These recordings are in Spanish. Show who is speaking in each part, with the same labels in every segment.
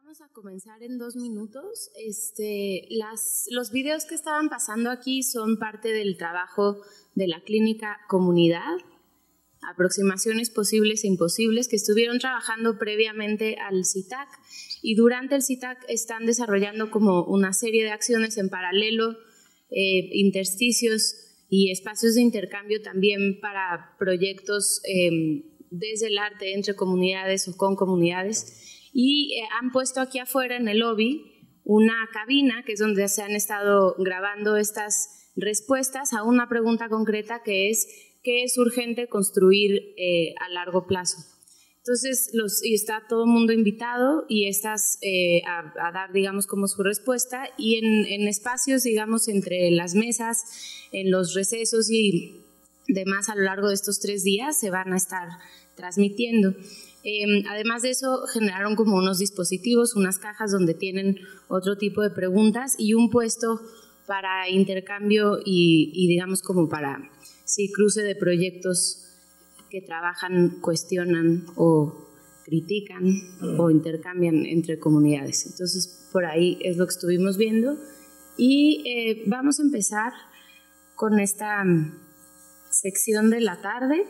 Speaker 1: Vamos a comenzar en 2 minutos. Los videos que estaban pasando aquí son parte del trabajo de la clínica Comunidad, aproximaciones posibles e imposibles, que estuvieron trabajando previamente al CITAC, y durante el CITAC están desarrollando como una serie de acciones en paralelo, intersticios y espacios de intercambio también para proyectos desde el arte entre comunidades o con comunidades. Y han puesto aquí afuera en el lobby una cabina que es donde se han estado grabando estas respuestas a una pregunta concreta que es ¿qué es urgente construir a largo plazo? Entonces, y está todo el mundo invitado y estás a dar, digamos, como su respuesta, y en espacios, digamos, entre las mesas, en los recesos y demás a lo largo de estos 3 días se van a estar transmitiendo. Además de eso, generaron como unos dispositivos, unas cajas donde tienen otro tipo de preguntas y un puesto para intercambio y digamos como para cruce de proyectos que trabajan, cuestionan o critican o intercambian entre comunidades. Entonces, por ahí es lo que estuvimos viendo y vamos a empezar con esta sección de la tarde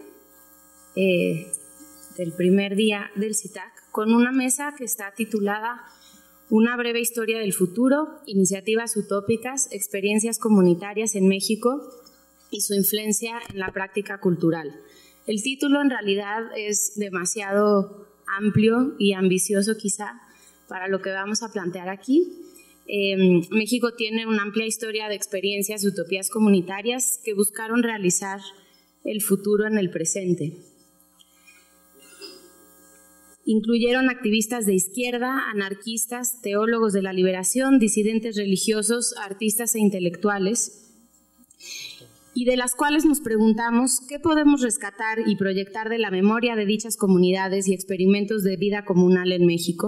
Speaker 1: del primer día del CITAC, con una mesa que está titulada Una breve historia del futuro, iniciativas utópicas, experiencias comunitarias en México y su influencia en la práctica cultural. El título en realidad es demasiado amplio y ambicioso quizá para lo que vamos a plantear aquí. México tiene una amplia historia de experiencias y utopías comunitarias que buscaron realizar el futuro en el presente. Incluyeron activistas de izquierda, anarquistas, teólogos de la liberación, disidentes religiosos, artistas e intelectuales, y de las cuales nos preguntamos qué podemos rescatar y proyectar de la memoria de dichas comunidades y experimentos de vida comunal en México.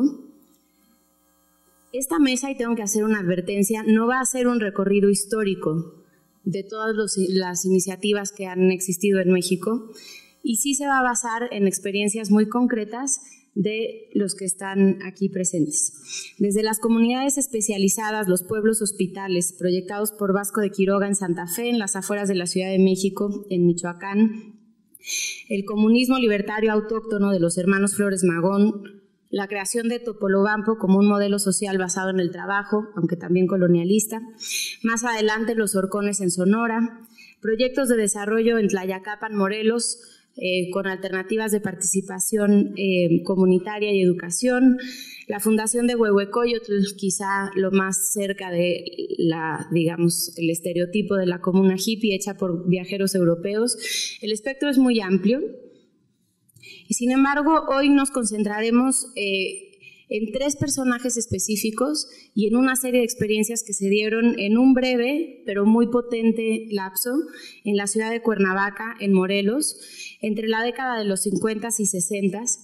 Speaker 1: Esta mesa, y tengo que hacer una advertencia, no va a ser un recorrido histórico de todas las iniciativas que han existido en México, y sí se va a basar en experiencias muy concretas de los que están aquí presentes. Desde las comunidades especializadas, los pueblos hospitales, proyectados por Vasco de Quiroga en Santa Fe, en las afueras de la Ciudad de México, en Michoacán, el comunismo libertario autóctono de los hermanos Flores Magón, la creación de Topolobampo como un modelo social basado en el trabajo, aunque también colonialista, más adelante los Horcones en Sonora, proyectos de desarrollo en Tlayacapan, Morelos, con alternativas de participación comunitaria y educación, la fundación de Huehuecoyotl, quizá lo más cerca de digamos, el estereotipo de la comuna hippie hecha por viajeros europeos. El espectro es muy amplio y sin embargo hoy nos concentraremos en 3 personajes específicos y en una serie de experiencias que se dieron en un breve pero muy potente lapso en la ciudad de Cuernavaca, en Morelos, entre la década de los 50s y 60s,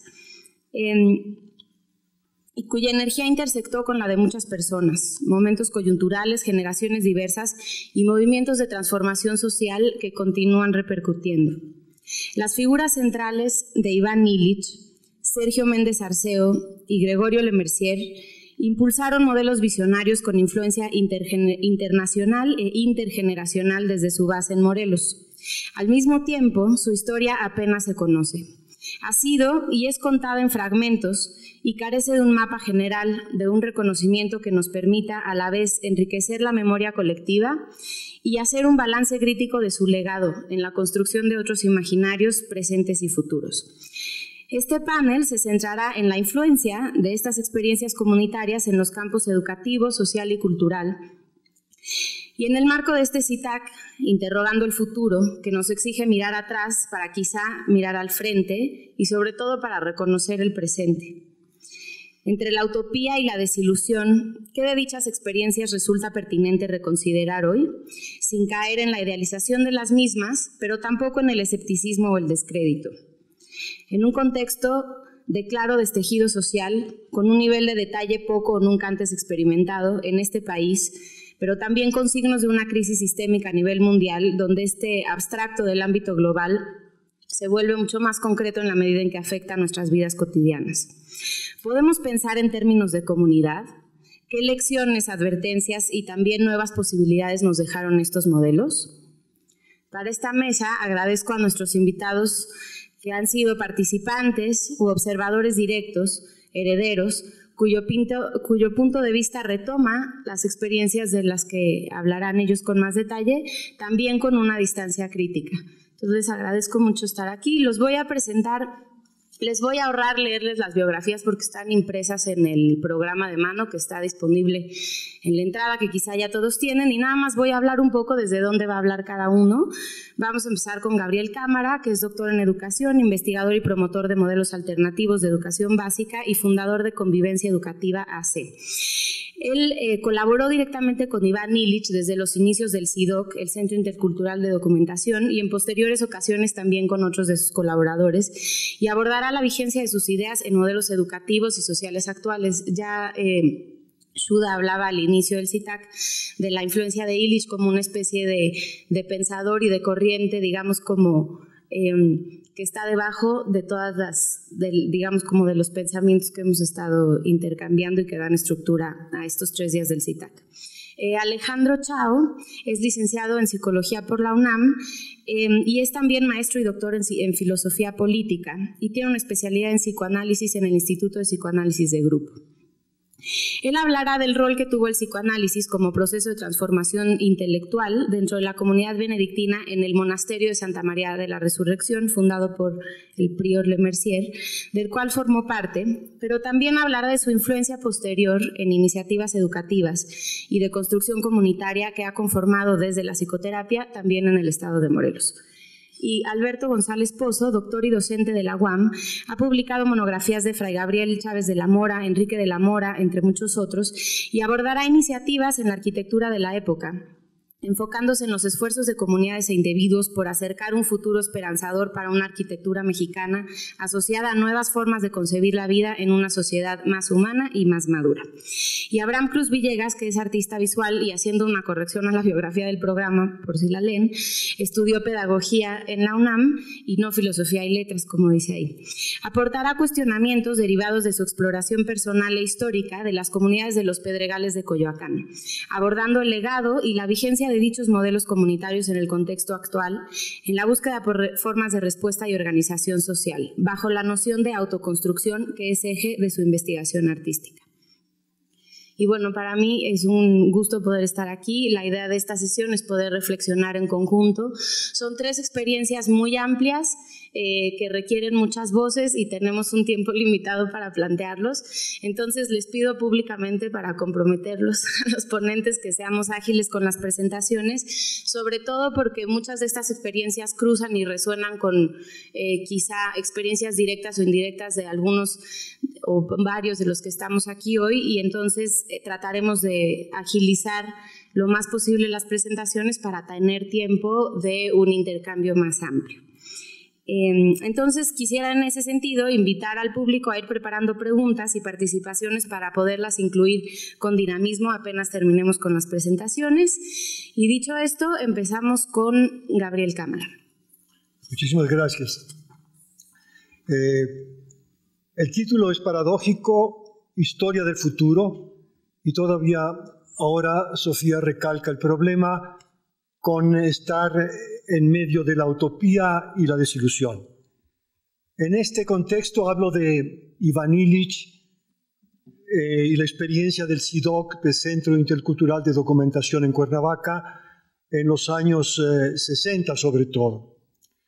Speaker 1: y cuya energía intersectó con la de muchas personas, momentos coyunturales, generaciones diversas y movimientos de transformación social que continúan repercutiendo. Las figuras centrales de Iván Illich, Sergio Méndez Arceo y Gregorio Lemercier impulsaron modelos visionarios con influencia internacional e intergeneracional desde su base en Morelos. Al mismo tiempo, su historia apenas se conoce. Ha sido y es contada en fragmentos y carece de un mapa general, de un reconocimiento que nos permita a la vez enriquecer la memoria colectiva y hacer un balance crítico de su legado en la construcción de otros imaginarios presentes y futuros. Este panel se centrará en la influencia de estas experiencias comunitarias en los campos educativo, social y cultural. Y en el marco de este CITAC, interrogando el futuro, que nos exige mirar atrás para quizá mirar al frente y sobre todo para reconocer el presente. Entre la utopía y la desilusión, ¿qué de dichas experiencias resulta pertinente reconsiderar hoy? Sin caer en la idealización de las mismas, pero tampoco en el escepticismo o el descrédito. En un contexto de claro destejido social, con un nivel de detalle poco o nunca antes experimentado en este país, pero también con signos de una crisis sistémica a nivel mundial, donde este abstracto del ámbito global se vuelve mucho más concreto en la medida en que afecta a nuestras vidas cotidianas. Podemos pensar en términos de comunidad. ¿Qué lecciones, advertencias y también nuevas posibilidades nos dejaron estos modelos? Para esta mesa agradezco a nuestros invitados que han sido participantes u observadores directos, herederos, cuyo punto de vista retoma las experiencias de las que hablarán ellos con más detalle, también con una distancia crítica. Entonces les agradezco mucho estar aquí. Los voy a presentar. Les voy a ahorrar leerles las biografías porque están impresas en el programa de mano que está disponible en la entrada, que quizá ya todos tienen, y nada más voy a hablar un poco desde dónde va a hablar cada uno. Vamos a empezar con Gabriel Cámara, que es doctor en educación, investigador y promotor de modelos alternativos de educación básica y fundador de Convivencia Educativa AC. Él colaboró directamente con Iván Illich desde los inicios del CIDOC, el Centro Intercultural de Documentación, y en posteriores ocasiones también con otros de sus colaboradores, y abordará la vigencia de sus ideas en modelos educativos y sociales actuales. Ya Shuda hablaba al inicio del CITAC de la influencia de Illich como una especie de pensador y de corriente, digamos, como que está debajo de todas digamos, como de los pensamientos que hemos estado intercambiando y que dan estructura a estos 3 días del CITAC. Alejandro Chao es licenciado en Psicología por la UNAM y es también maestro y doctor en Filosofía Política y tiene una especialidad en Psicoanálisis en el Instituto de Psicoanálisis de Grupo. Él hablará del rol que tuvo el psicoanálisis como proceso de transformación intelectual dentro de la comunidad benedictina en el monasterio de Santa María de la Resurrección, fundado por el prior Le Mercier, del cual formó parte, pero también hablará de su influencia posterior en iniciativas educativas y de construcción comunitaria que ha conformado desde la psicoterapia también en el estado de Morelos. Y Alberto González Pozo, doctor y docente de la UAM, ha publicado monografías de Fray Gabriel Chávez de la Mora, Enrique de la Mora, entre muchos otros, y abordará iniciativas en la arquitectura de la época, enfocándose en los esfuerzos de comunidades e individuos por acercar un futuro esperanzador para una arquitectura mexicana asociada a nuevas formas de concebir la vida en una sociedad más humana y más madura. Y Abraham Cruz Villegas, que es artista visual y haciendo una corrección a la biografía del programa, por si la leen, estudió pedagogía en la UNAM y no filosofía y letras, como dice ahí. Aportará cuestionamientos derivados de su exploración personal e histórica de las comunidades de los Pedregales de Coyoacán, abordando el legado y la vigencia de dichos modelos comunitarios en el contexto actual, en la búsqueda por formas de respuesta y organización social, bajo la noción de autoconstrucción que es eje de su investigación artística. Y bueno, para mí es un gusto poder estar aquí. La idea de esta sesión es poder reflexionar en conjunto. Son 3 experiencias muy amplias que requieren muchas voces y tenemos un tiempo limitado para plantearlos. Entonces les pido públicamente para comprometerlos a los ponentes que seamos ágiles con las presentaciones, sobre todo porque muchas de estas experiencias cruzan y resuenan con quizá experiencias directas o indirectas de algunos o varios de los que estamos aquí hoy, y entonces trataremos de agilizar lo más posible las presentaciones para tener tiempo de un intercambio más amplio. Entonces quisiera en ese sentido invitar al público a ir preparando preguntas y participaciones para poderlas incluir con dinamismo apenas terminemos con las presentaciones. Y dicho esto, empezamos con Gabriel Cámara.
Speaker 2: Muchísimas gracias. El título es paradójico, Historia del futuro, y todavía ahora Sofía recalca el problema con estar en medio de la utopía y la desilusión. En este contexto hablo de Iván Illich y la experiencia del CIDOC, del Centro Intercultural de Documentación en Cuernavaca, en los años 60 sobre todo.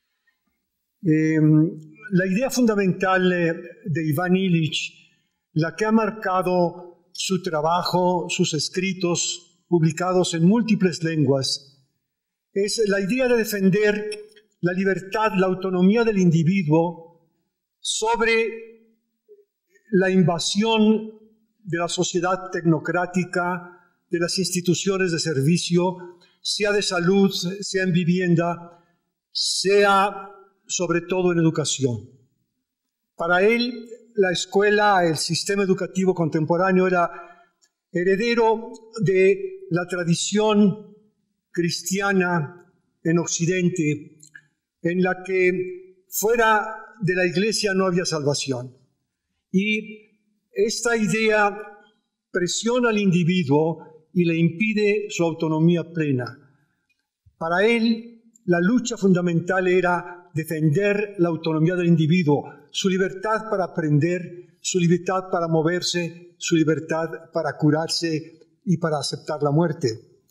Speaker 2: La idea fundamental de Iván Illich, la que ha marcado su trabajo, sus escritos publicados en múltiples lenguas, es la idea de defender la libertad, la autonomía del individuo sobre la invasión de la sociedad tecnocrática, de las instituciones de servicio, sea de salud, sea en vivienda, sea sobre todo en educación. Para él, la escuela, el sistema educativo contemporáneo era heredero de la tradición cristiana en Occidente, en la que fuera de la iglesia no había salvación. Y esta idea presiona al individuo y le impide su autonomía plena. Para él, la lucha fundamental era defender la autonomía del individuo, su libertad para aprender, su libertad para moverse, su libertad para curarse y para aceptar la muerte.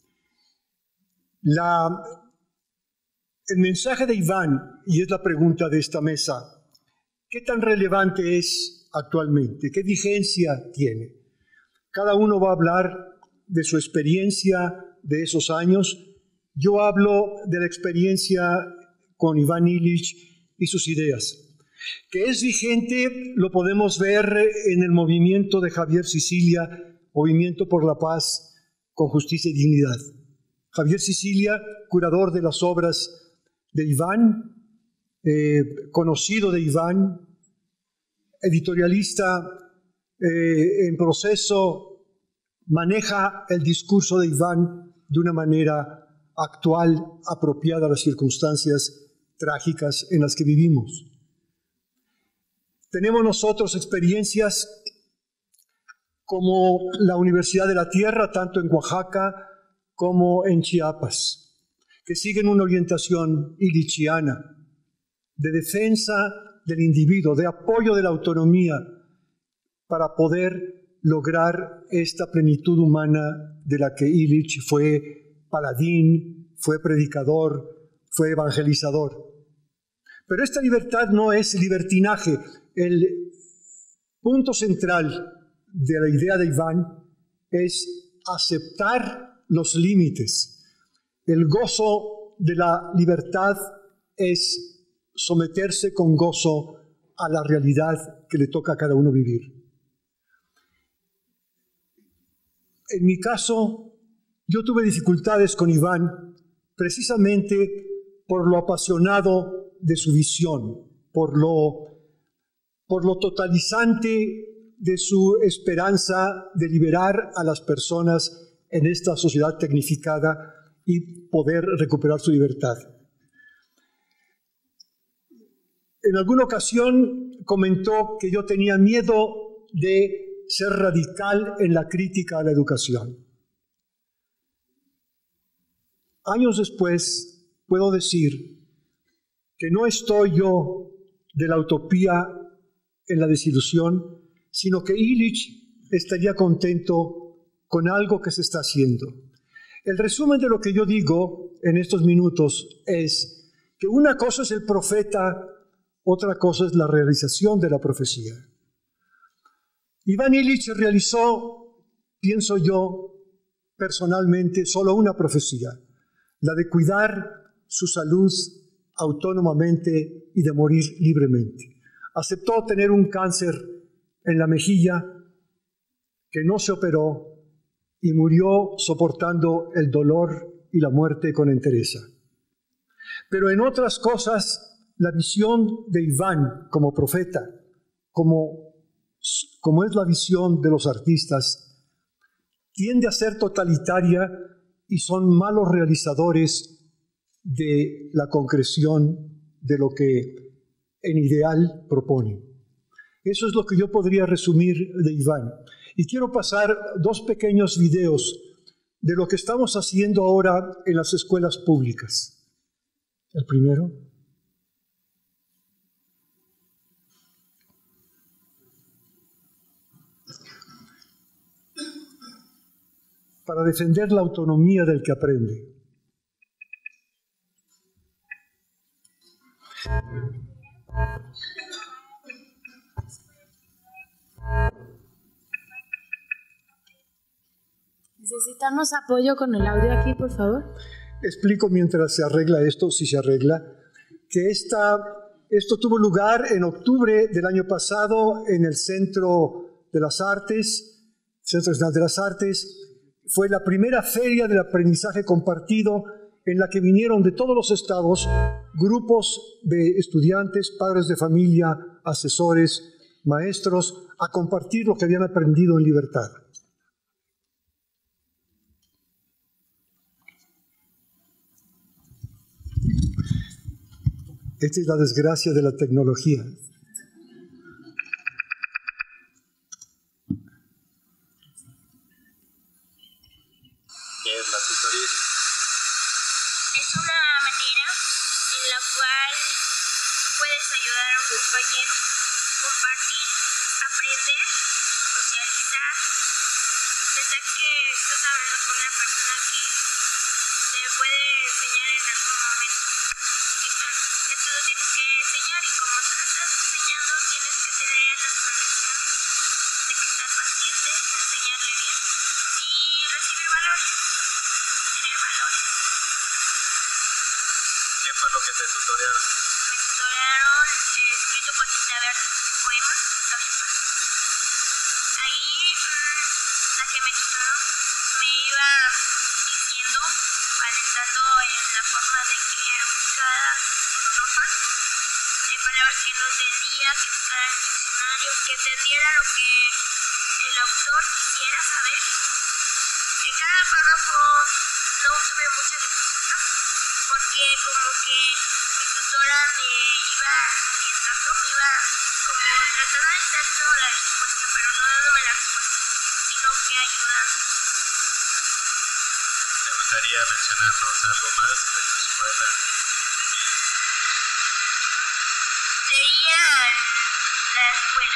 Speaker 2: El mensaje de Iván, y es la pregunta de esta mesa, ¿qué tan relevante es actualmente? ¿Qué vigencia tiene? Cada uno va a hablar de su experiencia de esos años. Yo hablo de la experiencia con Ivan Illich y sus ideas. Que es vigente lo podemos ver en el movimiento de Javier Sicilia, Movimiento por la Paz con Justicia y Dignidad. Javier Sicilia, curador de las obras de Iván, conocido de Iván, editorialista en proceso, maneja el discurso de Iván de una manera actual, apropiada a las circunstancias trágicas en las que vivimos. Tenemos nosotros experiencias como la Universidad de la Tierra, tanto en Oaxaca como en Chiapas, que siguen una orientación illichiana de defensa del individuo, de apoyo de la autonomía para poder lograr esta plenitud humana de la que Illich fue paladín, fue predicador, fue evangelizador. Pero esta libertad no es libertinaje. El punto central de la idea de Iván es aceptar los límites. El gozo de la libertad es someterse con gozo a la realidad que le toca a cada uno vivir. En mi caso, yo tuve dificultades con Iván precisamente por lo apasionado de su visión, por lo totalizante de su esperanza de liberar a las personas en esta sociedad tecnificada y poder recuperar su libertad. En alguna ocasión comentó que yo tenía miedo de ser radical en la crítica a la educación. Años después puedo decir que no estoy yo de la utopía en la desilusión, sino que Illich estaría contento con algo que se está haciendo. El resumen de lo que yo digo en estos minutos es que una cosa es el profeta, otra cosa es la realización de la profecía. Iván Illich realizó, pienso yo, personalmente, solo una profecía, la de cuidar su salud autónomamente y de morir libremente. Aceptó tener un cáncer en la mejilla que no se operó y murió soportando el dolor y la muerte con entereza. Pero en otras cosas, la visión de Iván como profeta, como es la visión de los artistas, tiende a ser totalitaria y son malos realizadores de la concreción de lo que en ideal propone. Eso es lo que yo podría resumir de Iván. Y quiero pasar dos pequeños videos de lo que estamos haciendo ahora en las escuelas públicas. El primero. Para defender la autonomía del que aprende.
Speaker 1: Necesitamos apoyo con el audio aquí, por favor.
Speaker 2: Explico mientras se arregla esto, si se arregla, que esto tuvo lugar en octubre del año pasado en el Centro de las Artes, Centro Nacional de las Artes. Fue la primera feria del aprendizaje compartido en la que vinieron de todos los estados grupos de estudiantes, padres de familia, asesores, maestros, a compartir lo que habían aprendido en libertad. Esta es la desgracia de la tecnología.
Speaker 3: ¿Qué es la tutoría?
Speaker 4: Es una manera en la cual tú puedes ayudar a un compañero, compartir, aprender, socializar. Pensar que estás hablando con una persona que te puede enseñar en algún momento. Y claro, esto lo tienes que enseñar y como tú lo estás enseñando, tienes que tener la condición de que estás paciente, de enseñarle bien y recibir valores, tener valores.
Speaker 3: ¿Qué fue lo que te tutorearon?
Speaker 4: Me tutorearon escrito Conchita Verde, poema, Octavio Paz. Ahí la que me tutoró me iba diciendo, alentando en la forma de que cada estrofa de palabras que no entendía, que buscara en el diccionario, que entendiera lo que el autor quisiera saber. En cada párrafo no tuve mucha dificultad, porque como que mi tutora me iba orientando, me iba como tratando de estar dando la respuesta, pero no dándome la respuesta, sino que ayudando.
Speaker 3: ¿Te gustaría mencionarnos algo más de tu escuela, de tu vida?
Speaker 4: Sería la escuela.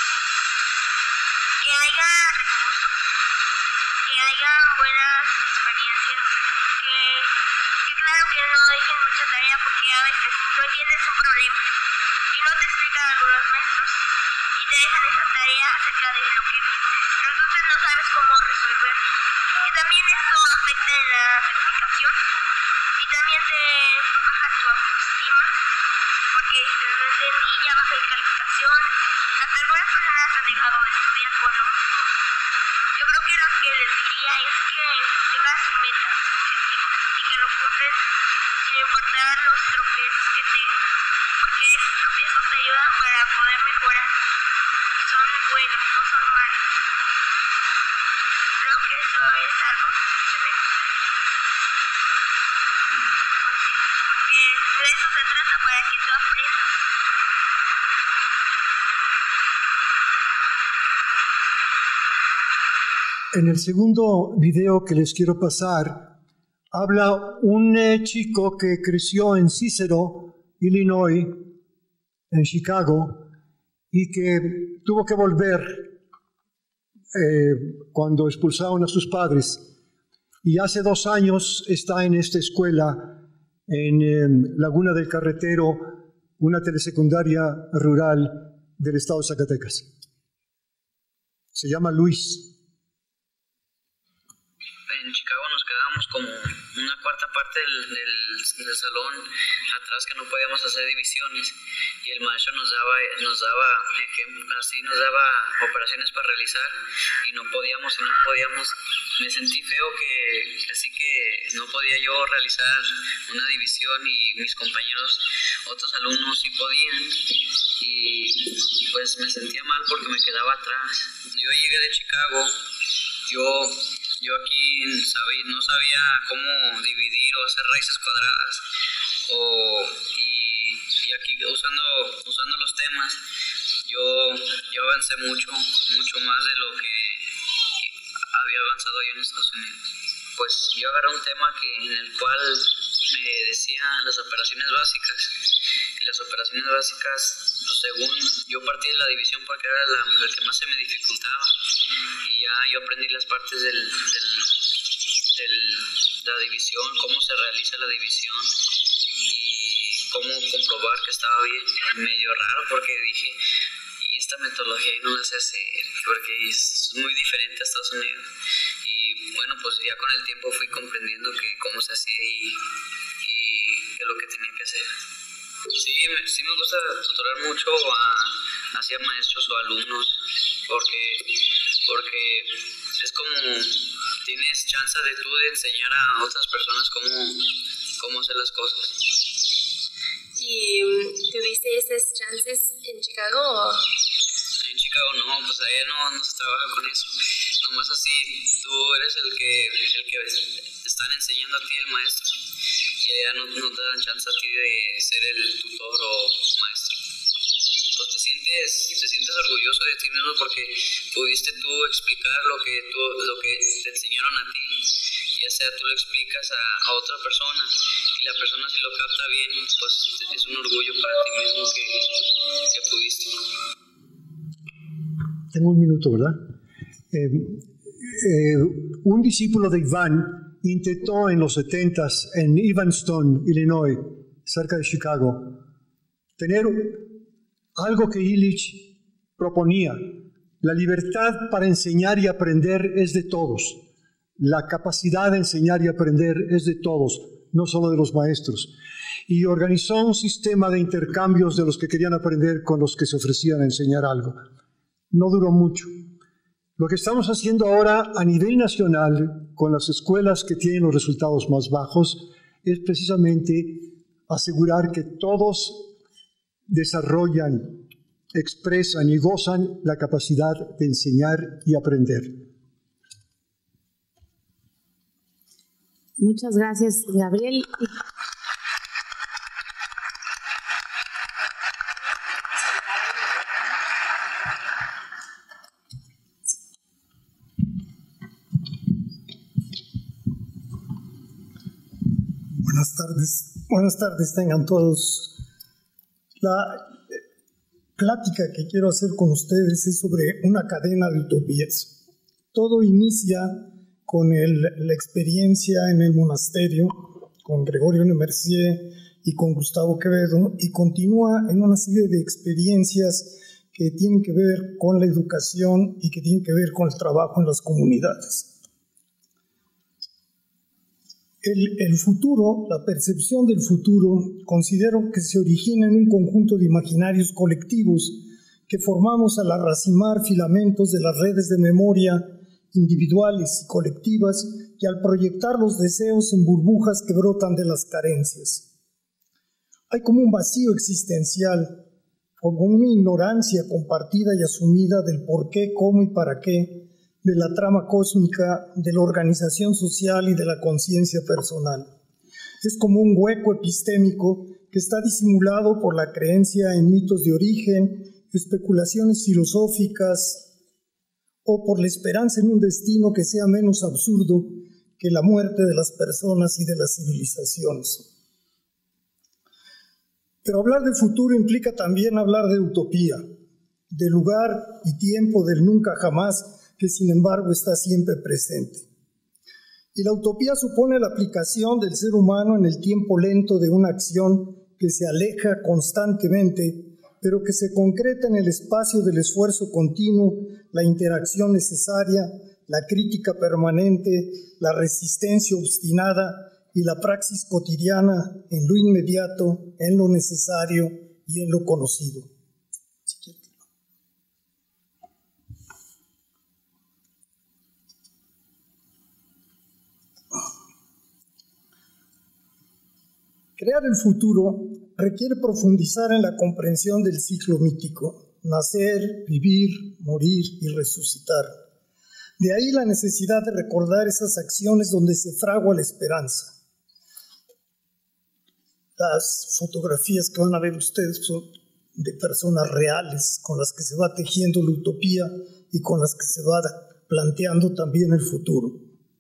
Speaker 4: Que haya recursos, que haya buenas experiencias, que claro que no dejen mucha tarea porque a veces no entiendes un problema y no te explican algunos maestros y te dejan esa tarea acerca de lo que viste. Entonces no sabes cómo resolver. Y también esto afecta en la calificación y también te baja tu autoestima porque dices, no entendí, ya baja la calificación. Hasta algunas personas han dejado de estudiar por lo mismo. Yo creo que lo que les diría es que tengan sus metas, sus objetivos y que lo cumplen sin importar los tropiezos que tengan, porque esos tropiezos te ayudan para poder mejorar. Son buenos, no son malos. Creo que eso es algo que me gustaría. Pues sí, porque de eso se trata, para que tú aprendas.
Speaker 2: En el segundo video que les quiero pasar, habla un chico que creció en Cicero, Illinois, en Chicago, y que tuvo que volver cuando expulsaron a sus padres. Y hace 2 años está en esta escuela en Laguna del Carretero, una telesecundaria rural del estado de Zacatecas. Se llama Luis.
Speaker 5: En Chicago nos quedábamos como una cuarta parte del salón atrás, que no podíamos hacer divisiones, y el maestro nos daba ejemplos, así nos daba operaciones para realizar y no podíamos. Me sentí feo así que no podía yo realizar una división y mis compañeros, otros alumnos sí podían, y pues me sentía mal porque me quedaba atrás. Yo llegué de Chicago, yo aquí no sabía cómo dividir o hacer raíces cuadradas, y aquí usando los temas, yo avancé mucho más de lo que había avanzado yo en Estados Unidos. Pues yo agarré un tema en el cual me decía las operaciones básicas, y las operaciones básicas, pues, según yo partí de la división porque era el que más se me dificultaba, y ya yo aprendí las partes de la división, cómo se realiza la división y cómo comprobar que estaba bien. Medio raro porque dije, y esta metodología no la sé hacer porque es muy diferente a Estados Unidos. Y bueno, pues ya con el tiempo fui comprendiendo que cómo se hacía y qué es lo que tenía que hacer. Sí me gusta tutorar mucho hacia maestros o alumnos porque es como tienes chance de tú de enseñar a otras personas cómo hacer las cosas.
Speaker 6: ¿Y tuviste esas chances en Chicago?
Speaker 5: En Chicago no, pues allá no se trabaja con eso. Nomás así, tú eres el que te están enseñando a ti, el maestro. y allá no te dan chance a ti de ser el tutor o maestro. Pues te sientes orgulloso de ti mismo porque pudiste tú explicar lo que te enseñaron a ti, ya sea tú lo explicas a otra persona y la persona si lo capta bien, pues es un orgullo para ti mismo que pudiste.
Speaker 2: Tengo un minuto, ¿verdad? Un discípulo de Iván intentó en los 70s en Evanston, Illinois, cerca de Chicago, tener algo que Illich proponía. La libertad para enseñar y aprender es de todos. La capacidad de enseñar y aprender es de todos, no solo de los maestros. Y organizó un sistema de intercambios de los que querían aprender con los que se ofrecían a enseñar algo. No duró mucho. Lo que estamos haciendo ahora a nivel nacional con las escuelas que tienen los resultados más bajos es precisamente asegurar que todos desarrollan, expresan y gozan la capacidad de enseñar y aprender.
Speaker 1: Muchas gracias, Gabriel.
Speaker 7: Buenas tardes tengan todos. La plática que quiero hacer con ustedes es sobre una cadena de utopías. Todo inicia con la experiencia en el monasterio, con Gregorio Le Mercier y con Gustavo Quevedo, y continúa en una serie de experiencias que tienen que ver con la educación y que tienen que ver con el trabajo en las comunidades. El futuro, la percepción del futuro, considero que se origina en un conjunto de imaginarios colectivos que formamos al arracimar filamentos de las redes de memoria individuales y colectivas y al proyectar los deseos en burbujas que brotan de las carencias. Hay como un vacío existencial, como una ignorancia compartida y asumida del por qué, cómo y para qué, de la trama cósmica, de la organización social y de la conciencia personal. Es como un hueco epistémico que está disimulado por la creencia en mitos de origen, especulaciones filosóficas o por la esperanza en un destino que sea menos absurdo que la muerte de las personas y de las civilizaciones. Pero hablar de futuro implica también hablar de utopía, de lugar y tiempo del nunca jamás, que sin embargo está siempre presente. Y la utopía supone la aplicación del ser humano en el tiempo lento de una acción que se aleja constantemente, pero que se concreta en el espacio del esfuerzo continuo, la interacción necesaria, la crítica permanente, la resistencia obstinada y la praxis cotidiana en lo inmediato, en lo necesario y en lo conocido. Crear el futuro requiere profundizar en la comprensión del ciclo mítico, nacer, vivir, morir y resucitar. De ahí la necesidad de recordar esas acciones donde se fragua la esperanza. Las fotografías que van a ver ustedes son de personas reales con las que se va tejiendo la utopía y con las que se va planteando también el futuro.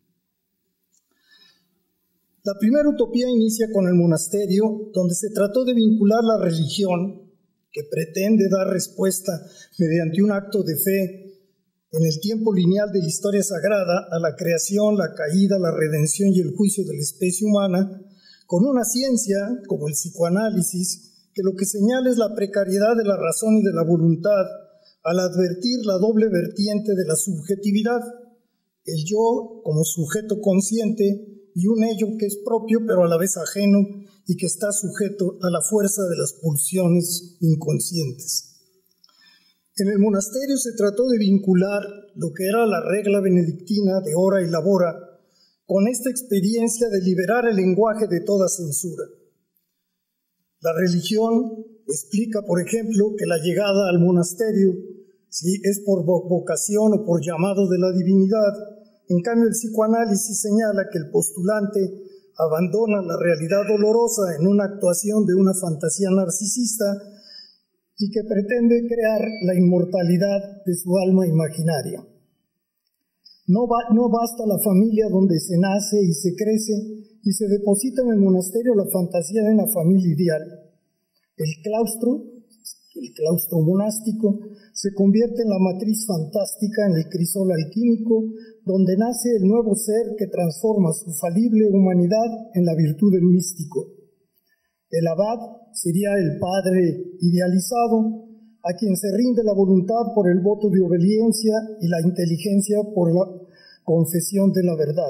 Speaker 7: La primera utopía inicia con el monasterio, donde se trató de vincular la religión, que pretende dar respuesta mediante un acto de fe en el tiempo lineal de la historia sagrada, a la creación, la caída, la redención y el juicio de la especie humana, con una ciencia, como el psicoanálisis, que lo que señala es la precariedad de la razón y de la voluntad, al advertir la doble vertiente de la subjetividad, el yo como sujeto consciente, y un ello que es propio pero a la vez ajeno y que está sujeto a la fuerza de las pulsiones inconscientes. En el monasterio se trató de vincular lo que era la regla benedictina de ora y labora con esta experiencia de liberar el lenguaje de toda censura. La religión explica, por ejemplo, que la llegada al monasterio, si es por vocación o por llamado de la divinidad. En cambio, el psicoanálisis señala que el postulante abandona la realidad dolorosa en una actuación de una fantasía narcisista y que pretende crear la inmortalidad de su alma imaginaria. No basta la familia donde se nace y se crece y se deposita en el monasterio la fantasía de una familia ideal. El claustro monástico, se convierte en la matriz fantástica, en el crisol alquímico, donde nace el nuevo ser que transforma su falible humanidad en la virtud del místico. El abad sería el padre idealizado, a quien se rinde la voluntad por el voto de obediencia y la inteligencia por la confesión de la verdad.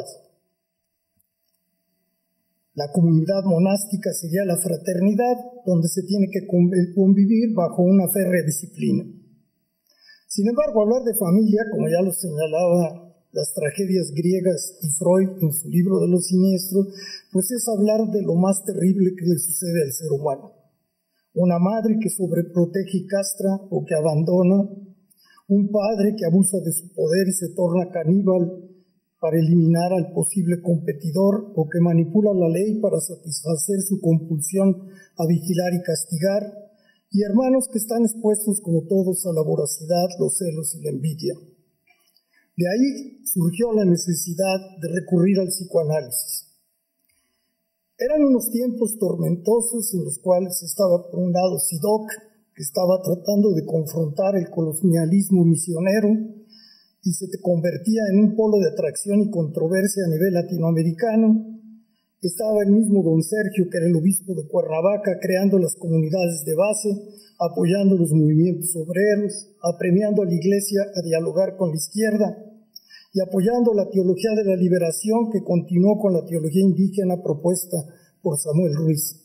Speaker 7: La comunidad monástica sería la fraternidad, donde se tiene que convivir bajo una férrea disciplina. Sin embargo, hablar de familia, como ya lo señalaba las tragedias griegas y Freud en su libro de los siniestros, pues es hablar de lo más terrible que le sucede al ser humano. Una madre que sobreprotege y castra o que abandona, un padre que abusa de su poder y se torna caníbal para eliminar al posible competidor o que manipula la ley para satisfacer su compulsión a vigilar y castigar, y hermanos que están expuestos como todos a la voracidad, los celos y la envidia. De ahí surgió la necesidad de recurrir al psicoanálisis. Eran unos tiempos tormentosos en los cuales estaba por un lado Sidok, que estaba tratando de confrontar el colonialismo misionero y se convertía en un polo de atracción y controversia a nivel latinoamericano. Estaba el mismo don Sergio, que era el obispo de Cuernavaca, creando las comunidades de base, apoyando los movimientos obreros, apremiando a la iglesia a dialogar con la izquierda y apoyando la teología de la liberación que continuó con la teología indígena propuesta por Samuel Ruiz.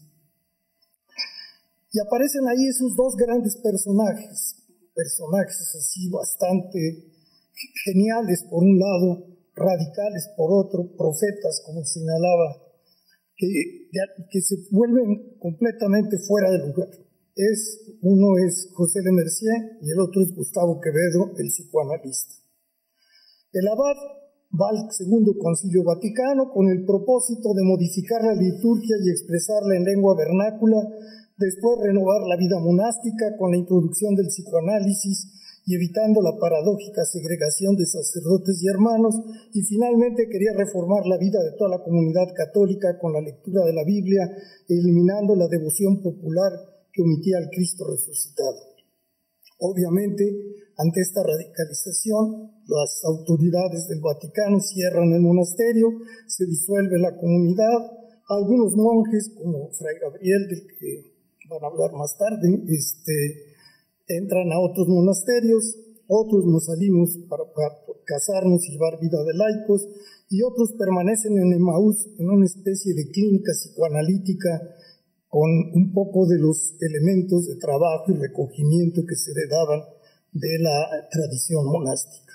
Speaker 7: Y aparecen ahí esos dos grandes personajes así bastante geniales por un lado, radicales por otro, profetas como señalaba, que se vuelven completamente fuera de lugar. Uno es José Le Mercier y el otro es Gustavo Quevedo, el psicoanalista. El abad va al Segundo Concilio Vaticano con el propósito de modificar la liturgia y expresarla en lengua vernácula, después renovar la vida monástica con la introducción del psicoanálisis y evitando la paradójica segregación de sacerdotes y hermanos, y finalmente quería reformar la vida de toda la comunidad católica con la lectura de la Biblia, eliminando la devoción popular que omitía al Cristo resucitado. Obviamente, ante esta radicalización, las autoridades del Vaticano cierran el monasterio, se disuelve la comunidad, algunos monjes, como Fray Gabriel, del que van a hablar más tarde, entran a otros monasterios, otros nos salimos para casarnos y llevar vida de laicos, y otros permanecen en Emaús, en una especie de clínica psicoanalítica, con un poco de los elementos de trabajo y recogimiento que se heredaban de la tradición monástica.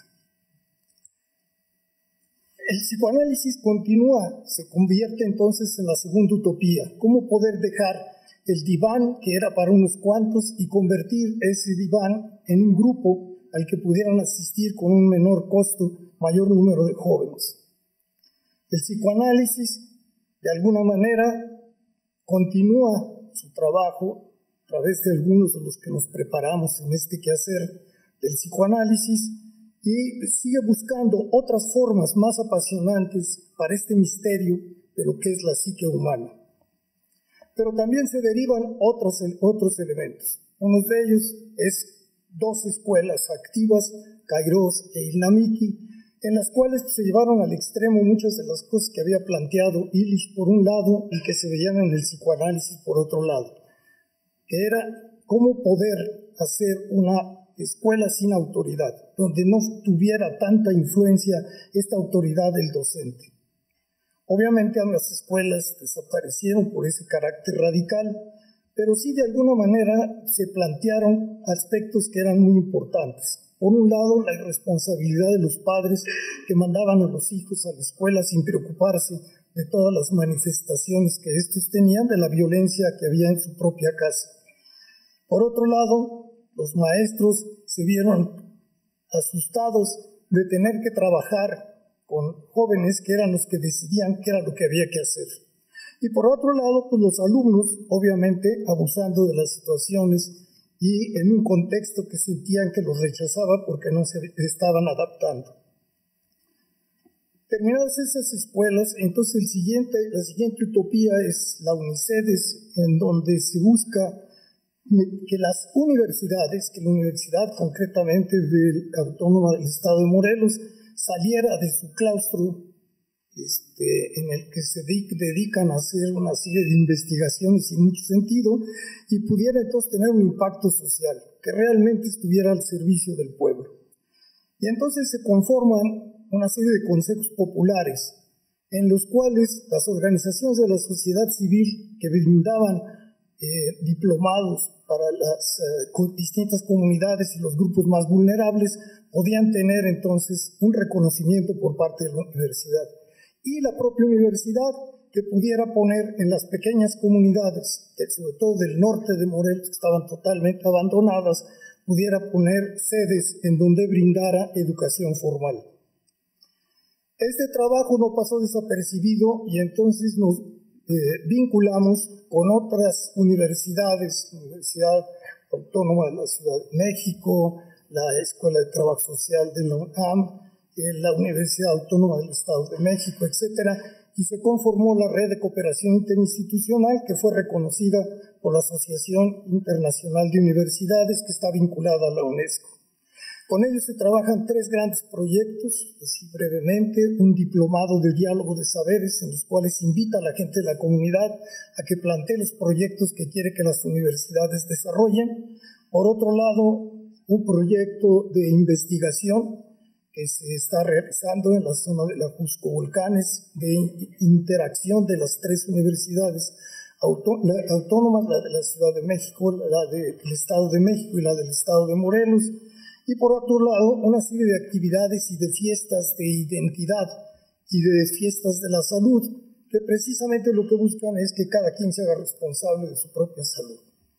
Speaker 7: El psicoanálisis continúa, se convierte entonces en la segunda utopía. ¿Cómo poder dejar el diván, que era para unos cuantos, y convertir ese diván en un grupo al que pudieran asistir con un menor costo, mayor número de jóvenes? El psicoanálisis, de alguna manera, continúa su trabajo a través de algunos de los que nos preparamos en este quehacer del psicoanálisis y sigue buscando otras formas más apasionantes para este misterio de lo que es la psique humana. Pero también se derivan otros elementos. Uno de ellos es dos escuelas activas, Kairos e Ilnamiki, en las cuales se llevaron al extremo muchas de las cosas que había planteado Illich por un lado y que se veían en el psicoanálisis por otro lado, que era cómo poder hacer una escuela sin autoridad, donde no tuviera tanta influencia esta autoridad del docente. Obviamente ambas escuelas desaparecieron por ese carácter radical, pero sí de alguna manera se plantearon aspectos que eran muy importantes. Por un lado, la irresponsabilidad de los padres que mandaban a los hijos a la escuela sin preocuparse de todas las manifestaciones que estos tenían, de la violencia que había en su propia casa. Por otro lado, los maestros se vieron asustados de tener que trabajar con jóvenes que eran los que decidían qué era lo que había que hacer. Y por otro lado, pues los alumnos, obviamente, abusando de las situaciones y en un contexto que sentían que los rechazaba porque no se estaban adaptando. Terminadas esas escuelas, entonces la siguiente utopía es la Unicedes, en donde se busca que las universidades, que la universidad concretamente autónoma del Estado de Morelos, saliera de su claustro en el que se dedican a hacer una serie de investigaciones sin mucho sentido y pudiera entonces tener un impacto social, que realmente estuviera al servicio del pueblo. Y entonces se conforman una serie de consejos populares en los cuales las organizaciones de la sociedad civil que brindaban diplomados para las distintas comunidades y los grupos más vulnerables podían tener entonces un reconocimiento por parte de la universidad. Y la propia universidad que pudiera poner en las pequeñas comunidades, sobre todo del norte de Morelos, que estaban totalmente abandonadas, pudiera poner sedes en donde brindara educación formal. Este trabajo no pasó desapercibido y entonces nos vinculamos con otras universidades, la Universidad Autónoma de la Ciudad de México, la Escuela de Trabajo Social de la UNAM, la Universidad Autónoma del Estado de México, etc., y se conformó la Red de Cooperación Interinstitucional, que fue reconocida por la Asociación Internacional de Universidades, que está vinculada a la UNESCO. Con ellos se trabajan 3 grandes proyectos, así brevemente: un diplomado de diálogo de saberes, en los cuales invita a la gente de la comunidad a que plantee los proyectos que quiere que las universidades desarrollen. Por otro lado, un proyecto de investigación que se está realizando en la zona de la Jusco Volcanes, de interacción de las 3 universidades autónomas, la de la Ciudad de México, la del Estado de México y la del Estado de Morelos. Y por otro lado, una serie de actividades y de fiestas de identidad y de fiestas de la salud, que precisamente lo que buscan es que cada quien se haga responsable de su propia salud.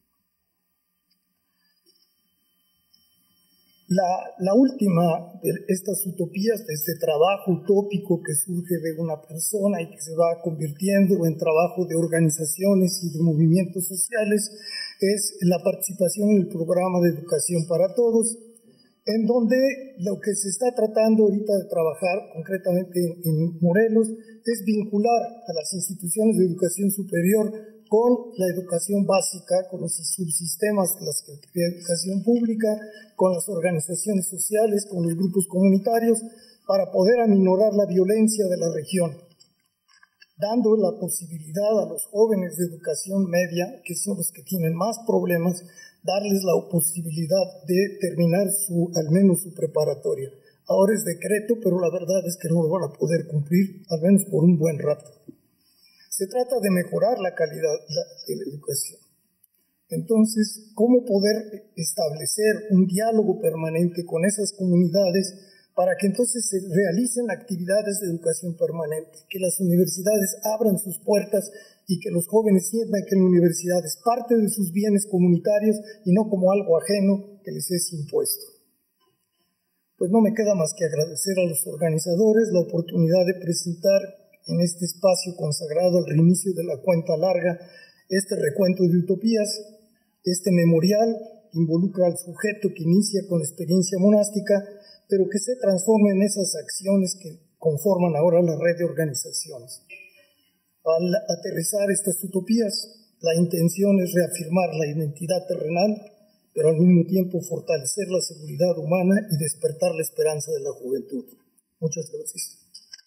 Speaker 7: La última de estas utopías, de este trabajo utópico que surge de una persona y que se va convirtiendo en trabajo de organizaciones y de movimientos sociales, es la participación en el programa de educación para todos, en donde lo que se está tratando ahorita de trabajar concretamente en Morelos es vincular a las instituciones de educación superior con la educación básica, con los subsistemas de la Secretaría de Educación Pública, con las organizaciones sociales, con los grupos comunitarios, para poder aminorar la violencia de la región, dando la posibilidad a los jóvenes de educación media, que son los que tienen más problemas, darles la posibilidad de terminar al menos su preparatoria. Ahora es decreto, pero la verdad es que no lo van a poder cumplir, al menos por un buen rato. Se trata de mejorar la calidad de la educación. Entonces, ¿cómo poder establecer un diálogo permanente con esas comunidades para que entonces se realicen actividades de educación permanente, que las universidades abran sus puertas y que los jóvenes sientan que la universidad es parte de sus bienes comunitarios y no como algo ajeno que les es impuesto? Pues no me queda más que agradecer a los organizadores la oportunidad de presentar en este espacio consagrado al reinicio de la cuenta larga este recuento de utopías, este memorial que involucra al sujeto que inicia con la experiencia monástica, pero que se transforma en esas acciones que conforman ahora la red de organizaciones. Al aterrizar estas utopías, la intención es reafirmar la identidad terrenal, pero al mismo tiempo fortalecer la seguridad humana y despertar la esperanza de la juventud. Muchas gracias.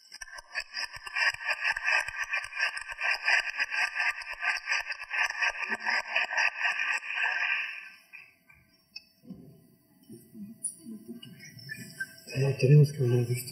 Speaker 2: No, tenemos que hablar de esto.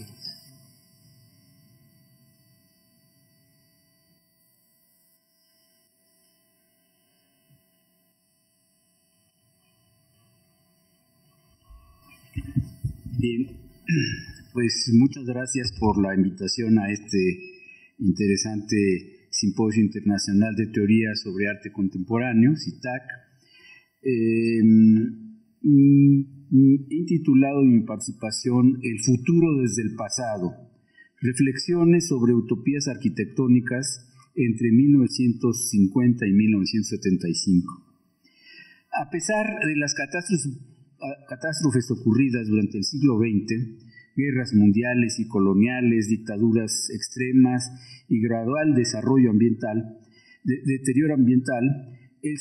Speaker 8: Bien, pues muchas gracias por la invitación a este interesante Simposio Internacional de Teoría sobre Arte Contemporáneo, CITAC. He intitulado mi participación El futuro desde el pasado, reflexiones sobre utopías arquitectónicas entre 1950 y 1975. A pesar de las catástrofes ocurridas durante el siglo XX, guerras mundiales y coloniales, dictaduras extremas y gradual deterioro ambiental, el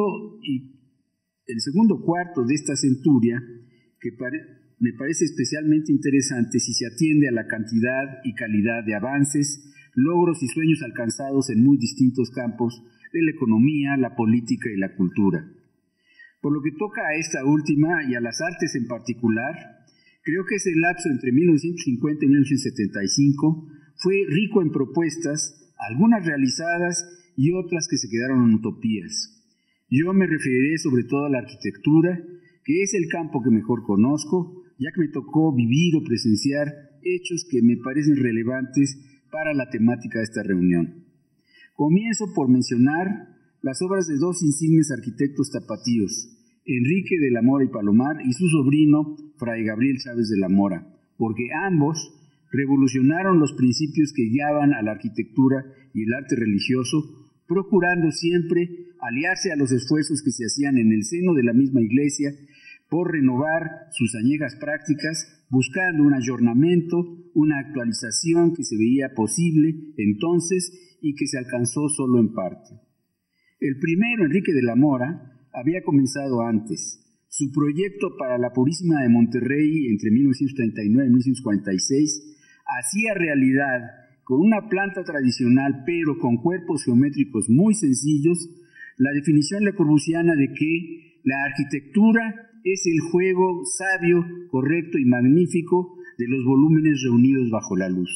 Speaker 8: segundo cuarto de esta centuria, que me parece especialmente interesante si se atiende a la cantidad y calidad de avances, logros y sueños alcanzados en muy distintos campos de la economía, la política y la cultura. Por lo que toca a esta última y a las artes en particular, creo que ese lapso entre 1950 y 1975 fue rico en propuestas, algunas realizadas y otras que se quedaron en utopías. Yo me referiré sobre todo a la arquitectura, que es el campo que mejor conozco, ya que me tocó vivir o presenciar hechos que me parecen relevantes para la temática de esta reunión. Comienzo por mencionar las obras de dos insignes arquitectos tapatíos, Enrique de la Mora y Palomar y su sobrino, Fray Gabriel Chávez de la Mora, porque ambos revolucionaron los principios que guiaban a la arquitectura y el arte religioso, procurando siempre aliarse a los esfuerzos que se hacían en el seno de la misma Iglesia por renovar sus añejas prácticas, buscando un ayornamiento, una actualización que se veía posible entonces y que se alcanzó solo en parte. El primero, Enrique de la Mora, había comenzado antes. Su proyecto para la Purísima de Monterrey entre 1939 y 1946 hacía realidad, con una planta tradicional pero con cuerpos geométricos muy sencillos, la definición lecorbusiana de que la arquitectura es el juego sabio, correcto y magnífico de los volúmenes reunidos bajo la luz.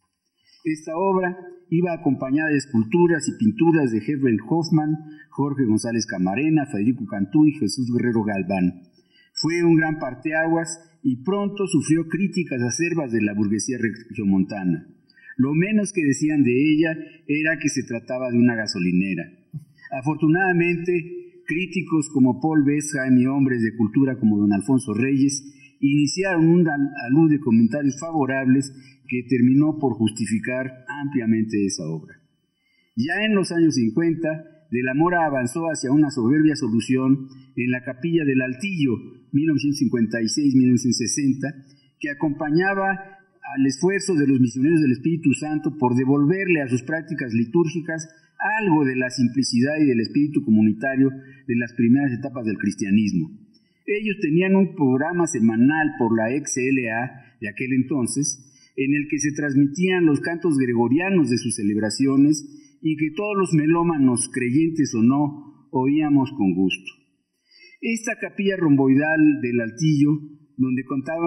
Speaker 8: Esta obra iba acompañada de esculturas y pinturas de Herbert Hoffmann, Jorge González Camarena, Federico Cantú y Jesús Guerrero Galván. Fue un gran parteaguas y pronto sufrió críticas acerbas de la burguesía regiomontana. Lo menos que decían de ella era que se trataba de una gasolinera. Afortunadamente, críticos como Paul Besheim y hombres de cultura como don Alfonso Reyes iniciaron un alud de comentarios favorables que terminó por justificar ampliamente esa obra. Ya en los años 50, de la Mora avanzó hacia una soberbia solución en la Capilla del Altillo, 1956-1960, que acompañaba al esfuerzo de los misioneros del Espíritu Santo por devolverle a sus prácticas litúrgicas algo de la simplicidad y del espíritu comunitario de las primeras etapas del cristianismo. Ellos tenían un programa semanal por la XLA de aquel entonces, en el que se transmitían los cantos gregorianos de sus celebraciones y que todos los melómanos, creyentes o no, oíamos con gusto. Esta capilla romboidal del Altillo, donde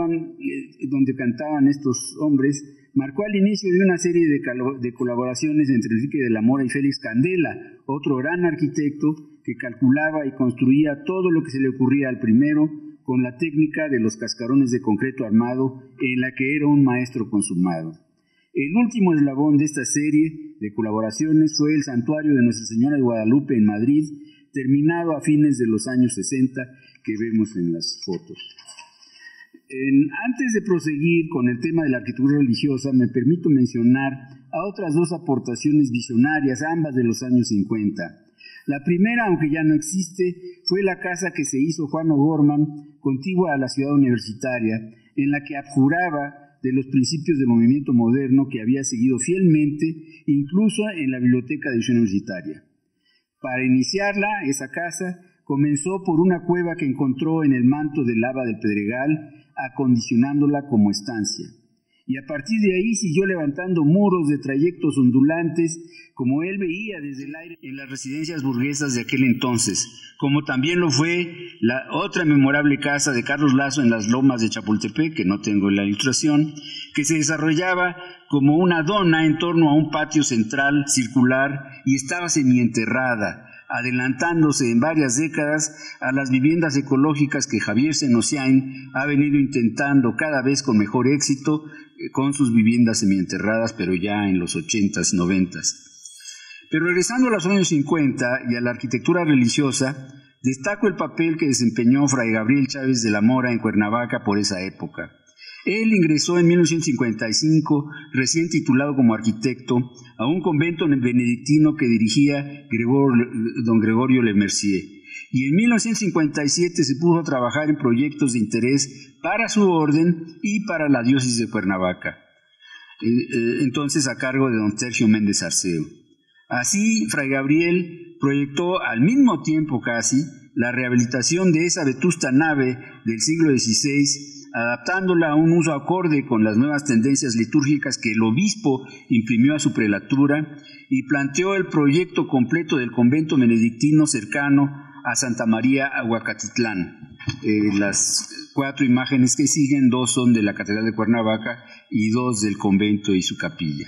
Speaker 8: cantaban estos hombres, marcó el inicio de una serie de colaboraciones entre Enrique de la Mora y Félix Candela, otro gran arquitecto que calculaba y construía todo lo que se le ocurría al primero con la técnica de los cascarones de concreto armado en la que era un maestro consumado. El último eslabón de esta serie de colaboraciones fue el santuario de Nuestra Señora de Guadalupe en Madrid, terminado a fines de los años 60 que vemos en las fotos. Antes de proseguir con el tema de la arquitectura religiosa, me permito mencionar a otras dos aportaciones visionarias, ambas de los años 50. La primera, aunque ya no existe, fue la casa que se hizo Juan O'Gorman, contigua a la ciudad universitaria, en la que abjuraba de los principios del movimiento moderno que había seguido fielmente, incluso en la biblioteca de Edición Universitaria. Para iniciarla, esa casa comenzó por una cueva que encontró en el manto de lava del Pedregal, acondicionándola como estancia. Y a partir de ahí siguió levantando muros de trayectos ondulantes, como él veía desde el aire en las residencias burguesas de aquel entonces, como también lo fue la otra memorable casa de Carlos Lazo en las lomas de Chapultepec, que no tengo en la ilustración, que se desarrollaba como una dona en torno a un patio central circular y estaba semienterrada, adelantándose en varias décadas a las viviendas ecológicas que Javier Senosiain ha venido intentando cada vez con mejor éxito con sus viviendas semienterradas, pero ya en los 80s, 90s. Pero regresando a los años 50 y a la arquitectura religiosa, destaco el papel que desempeñó Fray Gabriel Chávez de la Mora en Cuernavaca por esa época. Él ingresó en 1955, recién titulado como arquitecto, a un convento benedictino que dirigía don Gregorio Lemercier. Y en 1957 se puso a trabajar en proyectos de interés para su orden y para la diócesis de Cuernavaca, entonces a cargo de don Tercio Méndez Arceo. Así, Fray Gabriel proyectó al mismo tiempo casi la rehabilitación de esa vetusta nave del siglo XVI, adaptándola a un uso acorde con las nuevas tendencias litúrgicas que el obispo imprimió a su prelatura, y planteó el proyecto completo del convento benedictino cercano a Santa María Aguacatitlán. Las 4 imágenes que siguen, 2 son de la Catedral de Cuernavaca y 2 del convento y su capilla.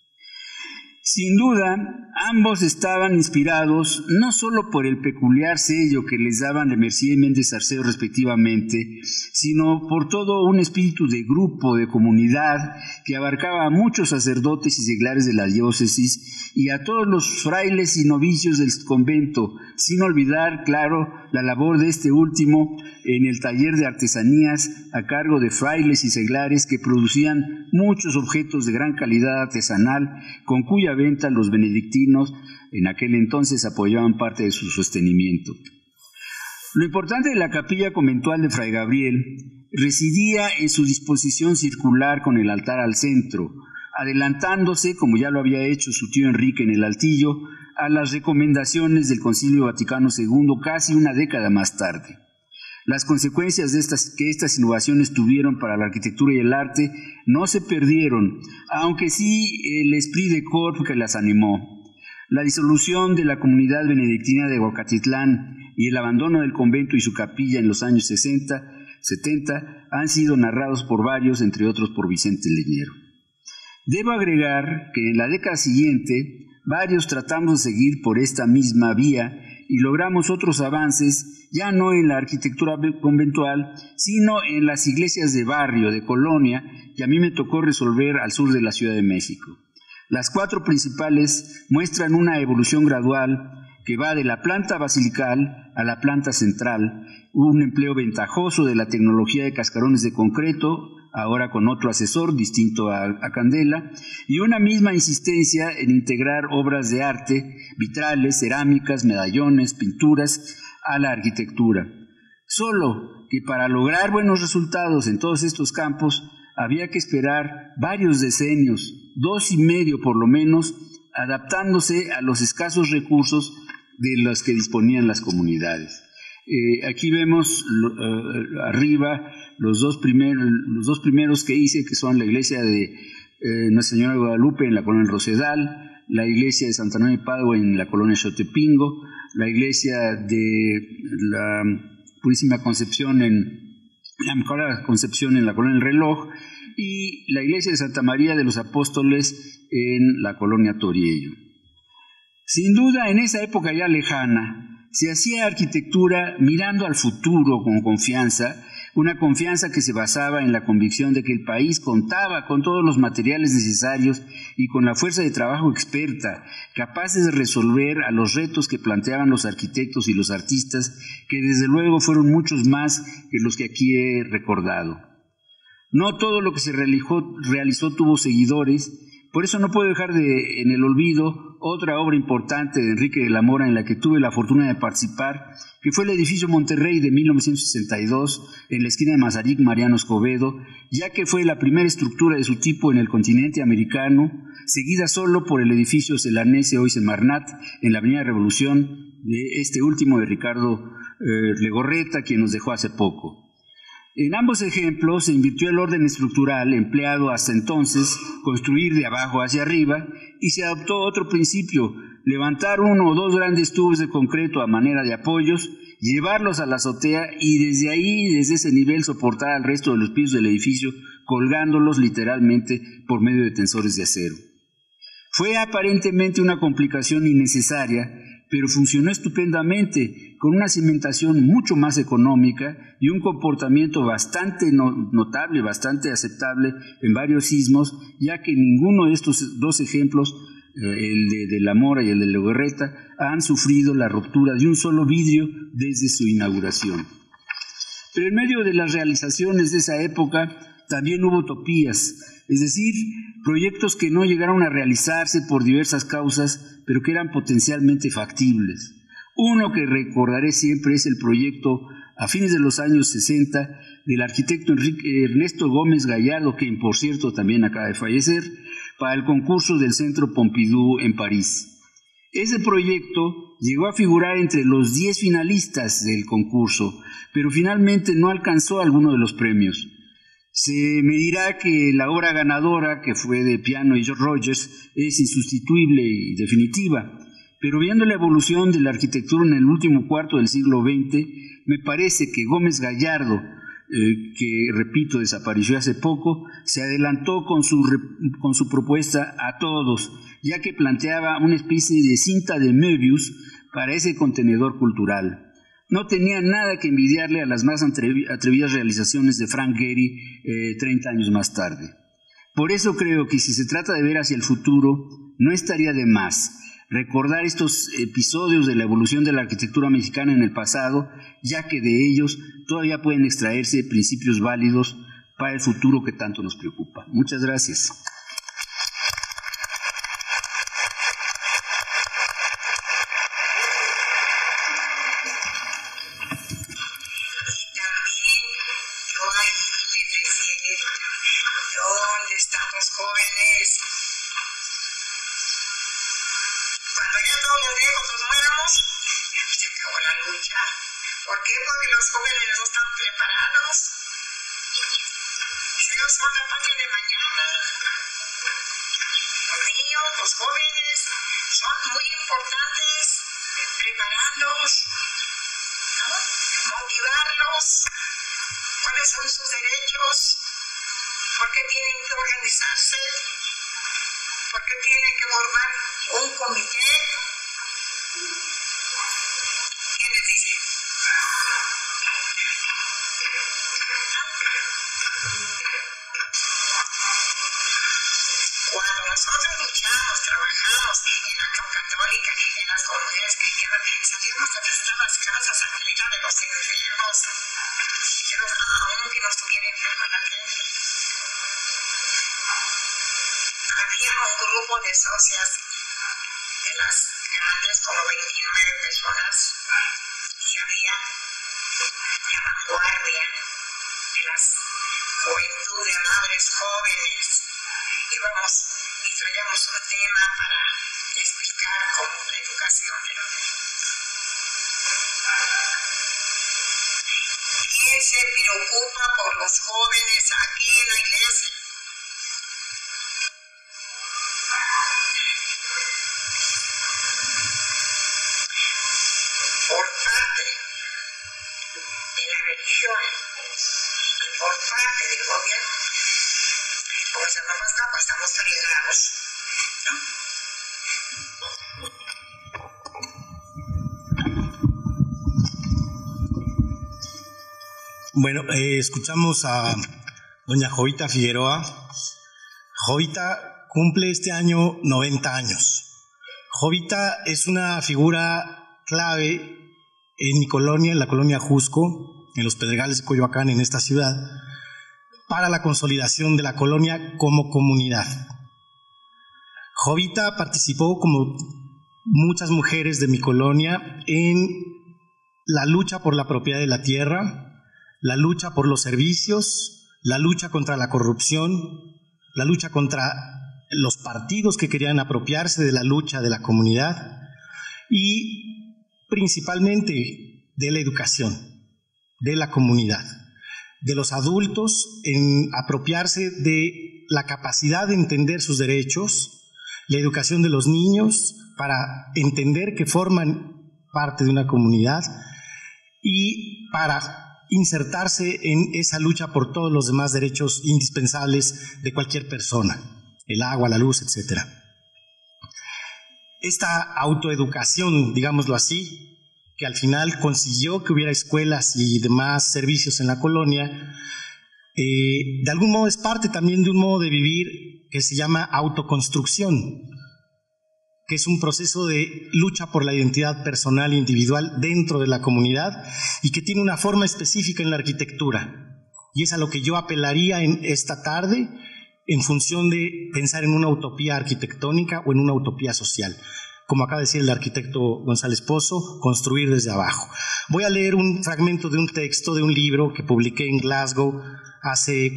Speaker 8: Sin duda, ambos estaban inspirados no solo por el peculiar sello que les daban Lemercier y Méndez Arceo respectivamente, sino por todo un espíritu de grupo, de comunidad, que abarcaba a muchos sacerdotes y seglares de la diócesis y a todos los frailes y novicios del convento, sin olvidar, claro, la labor de este último en el taller de artesanías a cargo de frailes y seglares que producían muchos objetos de gran calidad artesanal, con cuya venta los benedictinos en aquel entonces apoyaban parte de su sostenimiento. Lo importante de la capilla conventual de Fray Gabriel residía en su disposición circular con el altar al centro, adelantándose, como ya lo había hecho su tío Enrique en el altillo, a las recomendaciones del Concilio Vaticano II casi una década más tarde. Las consecuencias que estas innovaciones tuvieron para la arquitectura y el arte no se perdieron, aunque sí el esprit de corps que las animó. La disolución de la comunidad benedictina de Aguacatitlán y el abandono del convento y su capilla en los años 70 han sido narrados por varios, entre otros por Vicente Leñero. Debo agregar que en la década siguiente varios tratamos de seguir por esta misma vía y logramos otros avances, ya no en la arquitectura conventual, sino en las iglesias de barrio, de colonia, que a mí me tocó resolver al sur de la Ciudad de México. Las 4 principales muestran una evolución gradual que va de la planta basilical a la planta central, un empleo ventajoso de la tecnología de cascarones de concreto, ahora con otro asesor distinto a Candela, y una misma insistencia en integrar obras de arte, vitrales, cerámicas, medallones, pinturas, a la arquitectura. Solo que para lograr buenos resultados en todos estos campos había que esperar varios decenios, 2 y medio por lo menos, adaptándose a los escasos recursos de los que disponían las comunidades. Aquí vemos arriba los dos primeros que hice, que son la iglesia de Nuestra Señora de Guadalupe en la colonia Rosedal, la iglesia de Santa Ana de Padua en la colonia Xotepingo, la iglesia de la Purísima Concepción en la Mejorada Concepción en la colonia El Reloj, y la iglesia de Santa María de los Apóstoles en la colonia Toriello. Sin duda, en esa época ya lejana, se hacía arquitectura mirando al futuro con confianza, una confianza que se basaba en la convicción de que el país contaba con todos los materiales necesarios y con la fuerza de trabajo experta, capaces de resolver a los retos que planteaban los arquitectos y los artistas, que desde luego fueron muchos más que los que aquí he recordado. No todo lo que se realizó tuvo seguidores. Por eso no puedo dejar en el olvido otra obra importante de Enrique de la Mora en la que tuve la fortuna de participar, que fue el edificio Monterrey de 1962 en la esquina de Mazarik Mariano Escobedo, ya que fue la primera estructura de su tipo en el continente americano, seguida solo por el edificio celanese hoy Semarnat en la avenida Revolución, de este último de Ricardo Legorreta, quien nos dejó hace poco. En ambos ejemplos se invirtió el orden estructural empleado hasta entonces, construir de abajo hacia arriba, y se adoptó otro principio, levantar 1 o 2 grandes tubos de concreto a manera de apoyos, llevarlos a la azotea y desde ahí, desde ese nivel, soportar al resto de los pisos del edificio, colgándolos literalmente por medio de tensores de acero. Fue aparentemente una complicación innecesaria, pero funcionó estupendamente, con una cimentación mucho más económica y un comportamiento bastante notable, bastante aceptable en varios sismos, ya que ninguno de estos 2 ejemplos, el de la Mora y el de Legorreta, han sufrido la ruptura de un solo vidrio desde su inauguración. Pero en medio de las realizaciones de esa época también hubo utopías, es decir, proyectos que no llegaron a realizarse por diversas causas, pero que eran potencialmente factibles. Uno que recordaré siempre es el proyecto a fines de los años 60 del arquitecto Ernesto Gómez Gallardo, quien por cierto también acaba de fallecer, para el concurso del Centro Pompidou en París. Ese proyecto llegó a figurar entre los 10 finalistas del concurso, pero finalmente no alcanzó alguno de los premios. Se me dirá que la obra ganadora, que fue de Piano y George Rogers, es insustituible y definitiva, pero viendo la evolución de la arquitectura en el último cuarto del siglo XX, me parece que Gómez Gallardo, que repito desapareció hace poco, se adelantó con su propuesta a todos, ya que planteaba una especie de cinta de Möbius para ese contenedor cultural. No tenía nada que envidiarle a las más atrevidas realizaciones de Frank Gehry 30 años más tarde. Por eso creo que si se trata de ver hacia el futuro, no estaría de más recordar estos episodios de la evolución de la arquitectura mexicana en el pasado, ya que de ellos todavía pueden extraerse principios válidos para el futuro que tanto nos preocupa. Muchas gracias.
Speaker 9: ¿Dónde están los jóvenes? Cuando ya todos los viejos nos muéramos, se acabó la lucha. ¿Por qué? Porque los jóvenes no están preparados. Ellos son la patria de mañana. Los niños, los jóvenes, son muy importantes. Prepararlos, ¿no? Motivarlos. ¿Cuáles son sus derechos? ¿Por qué tienen que organizarse? ¿Por qué tienen que formar un comité? ¿Quién les dice? Cuando nosotros luchamos, trabajamos en la Acción Católica, en las comunidades cristianas, salíamos de nuestras casas a cuidar de los enfermos, aunque no estuviera enferma la gente. Había un grupo de socias de las grandes, como 29 personas, y había la vanguardia de las juventud de madres jóvenes. Íbamos y traíamos un tema para explicar cómo la educación. ¿Quién se preocupa por los jóvenes aquí en la iglesia? Por parte de la religión y por parte del gobierno, como se nos escapa, estamos fregados, ¿no?
Speaker 10: Bueno, escuchamos a doña Jovita Figueroa. Jovita cumple este año 90 años. Jovita es una figura clave en mi colonia, en la colonia Jusco, en los Pedregales de Coyoacán, en esta ciudad, para la consolidación de la colonia como comunidad. Jovita participó, como muchas mujeres de mi colonia, en la lucha por la propiedad de la tierra, la lucha por los servicios, la lucha contra la corrupción, la lucha contra los partidos que querían apropiarse de la lucha de la comunidad y principalmente de la educación de la comunidad, de los adultos en apropiarse de la capacidad de entender sus derechos, la educación de los niños para entender que forman parte de una comunidad y para insertarse en esa lucha por todos los demás derechos indispensables de cualquier persona, el agua, la luz, etc. Esta autoeducación, digámoslo así, que al final consiguió que hubiera escuelas y demás servicios en la colonia, de algún modo es parte también de un modo de vivir que se llama autoconstrucción, que es un proceso de lucha por la identidad personal e individual dentro de la comunidad y que tiene una forma específica en la arquitectura. Y es a lo que yo apelaría en esta tarde, en función de pensar en una utopía arquitectónica o en una utopía social. Como acaba de decir el arquitecto González Pozo, construir desde abajo. Voy a leer un fragmento de un texto de un libro que publiqué en Glasgow hace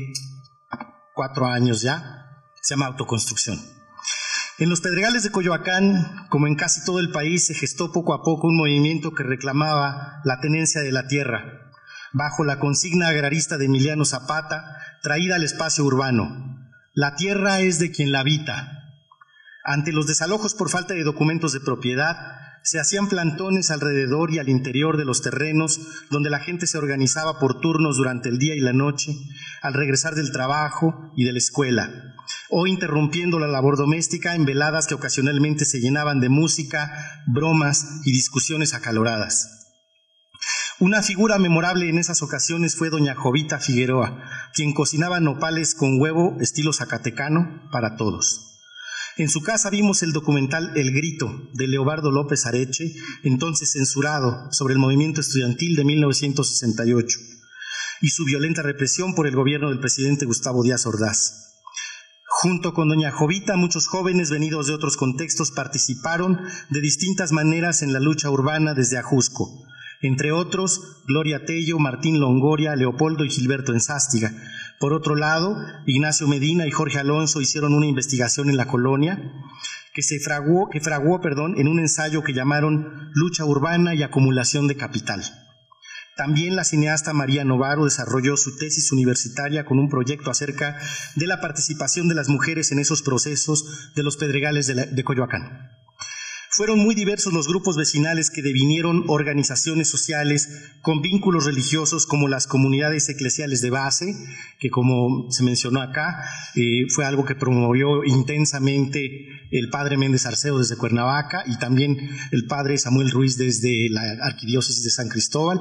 Speaker 10: 4 años ya, se llama Autoconstrucción. En los Pedregales de Coyoacán, como en casi todo el país, se gestó poco a poco un movimiento que reclamaba la tenencia de la tierra, bajo la consigna agrarista de Emiliano Zapata, traída al espacio urbano. La tierra es de quien la habita. Ante los desalojos por falta de documentos de propiedad, se hacían plantones alrededor y al interior de los terrenos, donde la gente se organizaba por turnos durante el día y la noche, al regresar del trabajo y de la escuela, o interrumpiendo la labor doméstica en veladas que ocasionalmente se llenaban de música, bromas y discusiones acaloradas. Una figura memorable en esas ocasiones fue doña Jovita Figueroa, quien cocinaba nopales con huevo estilo zacatecano para todos. En su casa vimos el documental El Grito, de Leobardo López Areche, entonces censurado, sobre el movimiento estudiantil de 1968, y su violenta represión por el gobierno del presidente Gustavo Díaz Ordaz. Junto con doña Jovita, muchos jóvenes venidos de otros contextos participaron de distintas maneras en la lucha urbana desde Ajusco. Entre otros, Gloria Tello, Martín Longoria, Leopoldo y Gilberto Enzástiga. Por otro lado, Ignacio Medina y Jorge Alonso hicieron una investigación en la colonia que fraguó en un ensayo que llamaron Lucha Urbana y Acumulación de Capital. También la cineasta María Novaro desarrolló su tesis universitaria con un proyecto acerca de la participación de las mujeres en esos procesos de los Pedregales de Coyoacán. Fueron muy diversos los grupos vecinales que devinieron organizaciones sociales con vínculos religiosos, como las comunidades eclesiales de base, que como se mencionó acá, fue algo que promovió intensamente el padre Méndez Arceo desde Cuernavaca y también el padre Samuel Ruiz desde la Arquidiócesis de San Cristóbal.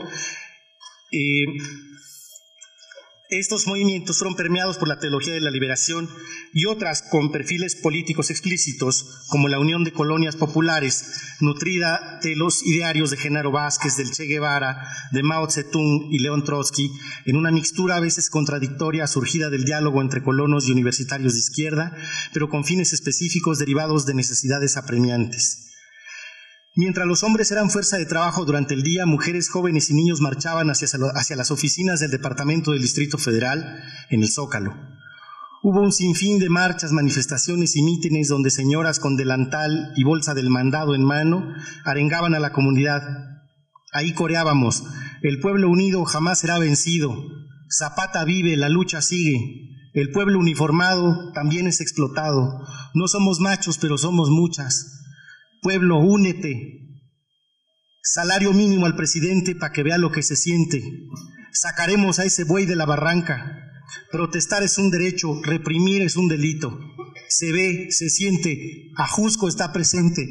Speaker 10: Estos movimientos fueron permeados por la teología de la liberación y otras con perfiles políticos explícitos, como la Unión de Colonias Populares, nutrida de los idearios de Genaro Vázquez, del Che Guevara, de Mao Zedong y León Trotsky, en una mixtura a veces contradictoria surgida del diálogo entre colonos y universitarios de izquierda, pero con fines específicos derivados de necesidades apremiantes. Mientras los hombres eran fuerza de trabajo durante el día, mujeres, jóvenes y niños marchaban hacia las oficinas del Departamento del Distrito Federal en el Zócalo. Hubo un sinfín de marchas, manifestaciones y mítines donde señoras con delantal y bolsa del mandado en mano arengaban a la comunidad. Ahí coreábamos: el pueblo unido jamás será vencido, Zapata vive, la lucha sigue, el pueblo uniformado también es explotado, no somos machos pero somos muchas. Pueblo, únete. Salario mínimo al presidente para que vea lo que se siente. Sacaremos a ese buey de la barranca. Protestar es un derecho, reprimir es un delito. Se ve, se siente, Ajusco está presente.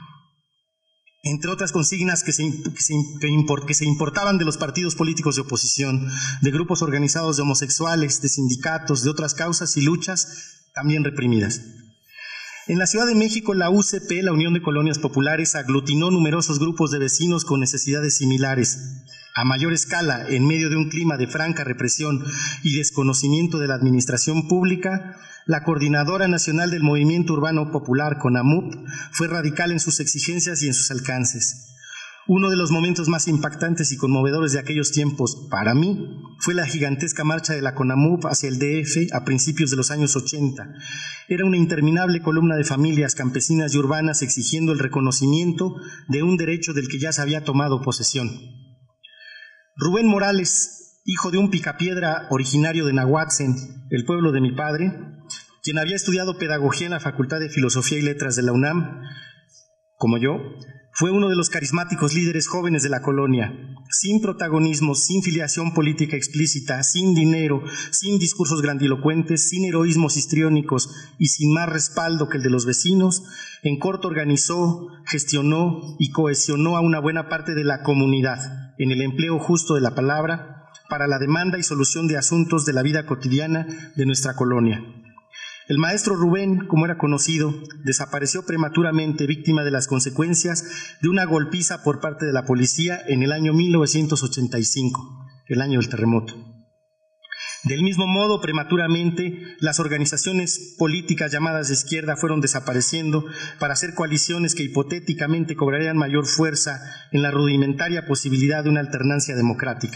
Speaker 10: Entre otras consignas que se importaban de los partidos políticos de oposición, de grupos organizados de homosexuales, de sindicatos, de otras causas y luchas también reprimidas. En la Ciudad de México, la UCP, la Unión de Colonias Populares, aglutinó numerosos grupos de vecinos con necesidades similares. A mayor escala, en medio de un clima de franca represión y desconocimiento de la administración pública, la Coordinadora Nacional del Movimiento Urbano Popular, CONAMUP, fue radical en sus exigencias y en sus alcances. Uno de los momentos más impactantes y conmovedores de aquellos tiempos, para mí, fue la gigantesca marcha de la CONAMUP hacia el DF a principios de los años 80. Era una interminable columna de familias campesinas y urbanas exigiendo el reconocimiento de un derecho del que ya se había tomado posesión. Rubén Morales, hijo de un picapiedra originario de Nahuatzen, el pueblo de mi padre, quien había estudiado pedagogía en la Facultad de Filosofía y Letras de la UNAM, como yo, fue uno de los carismáticos líderes jóvenes de la colonia, sin protagonismo, sin filiación política explícita, sin dinero, sin discursos grandilocuentes, sin heroísmos histriónicos y sin más respaldo que el de los vecinos. En corto organizó, gestionó y cohesionó a una buena parte de la comunidad, en el empleo justo de la palabra, para la demanda y solución de asuntos de la vida cotidiana de nuestra colonia. El maestro Rubén, como era conocido, desapareció prematuramente, víctima de las consecuencias de una golpiza por parte de la policía en el año 1985, el año del terremoto. Del mismo modo, prematuramente, las organizaciones políticas llamadas de izquierda fueron desapareciendo para hacer coaliciones que hipotéticamente cobrarían mayor fuerza en la rudimentaria posibilidad de una alternancia democrática.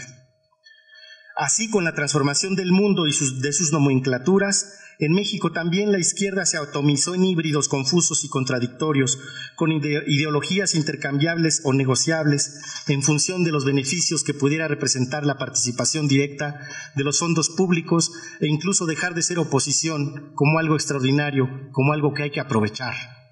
Speaker 10: Así, con la transformación del mundo y de sus nomenclaturas, en México también la izquierda se atomizó en híbridos confusos y contradictorios, con ideologías intercambiables o negociables en función de los beneficios que pudiera representar la participación directa de los fondos públicos e incluso dejar de ser oposición como algo extraordinario, como algo que hay que aprovechar.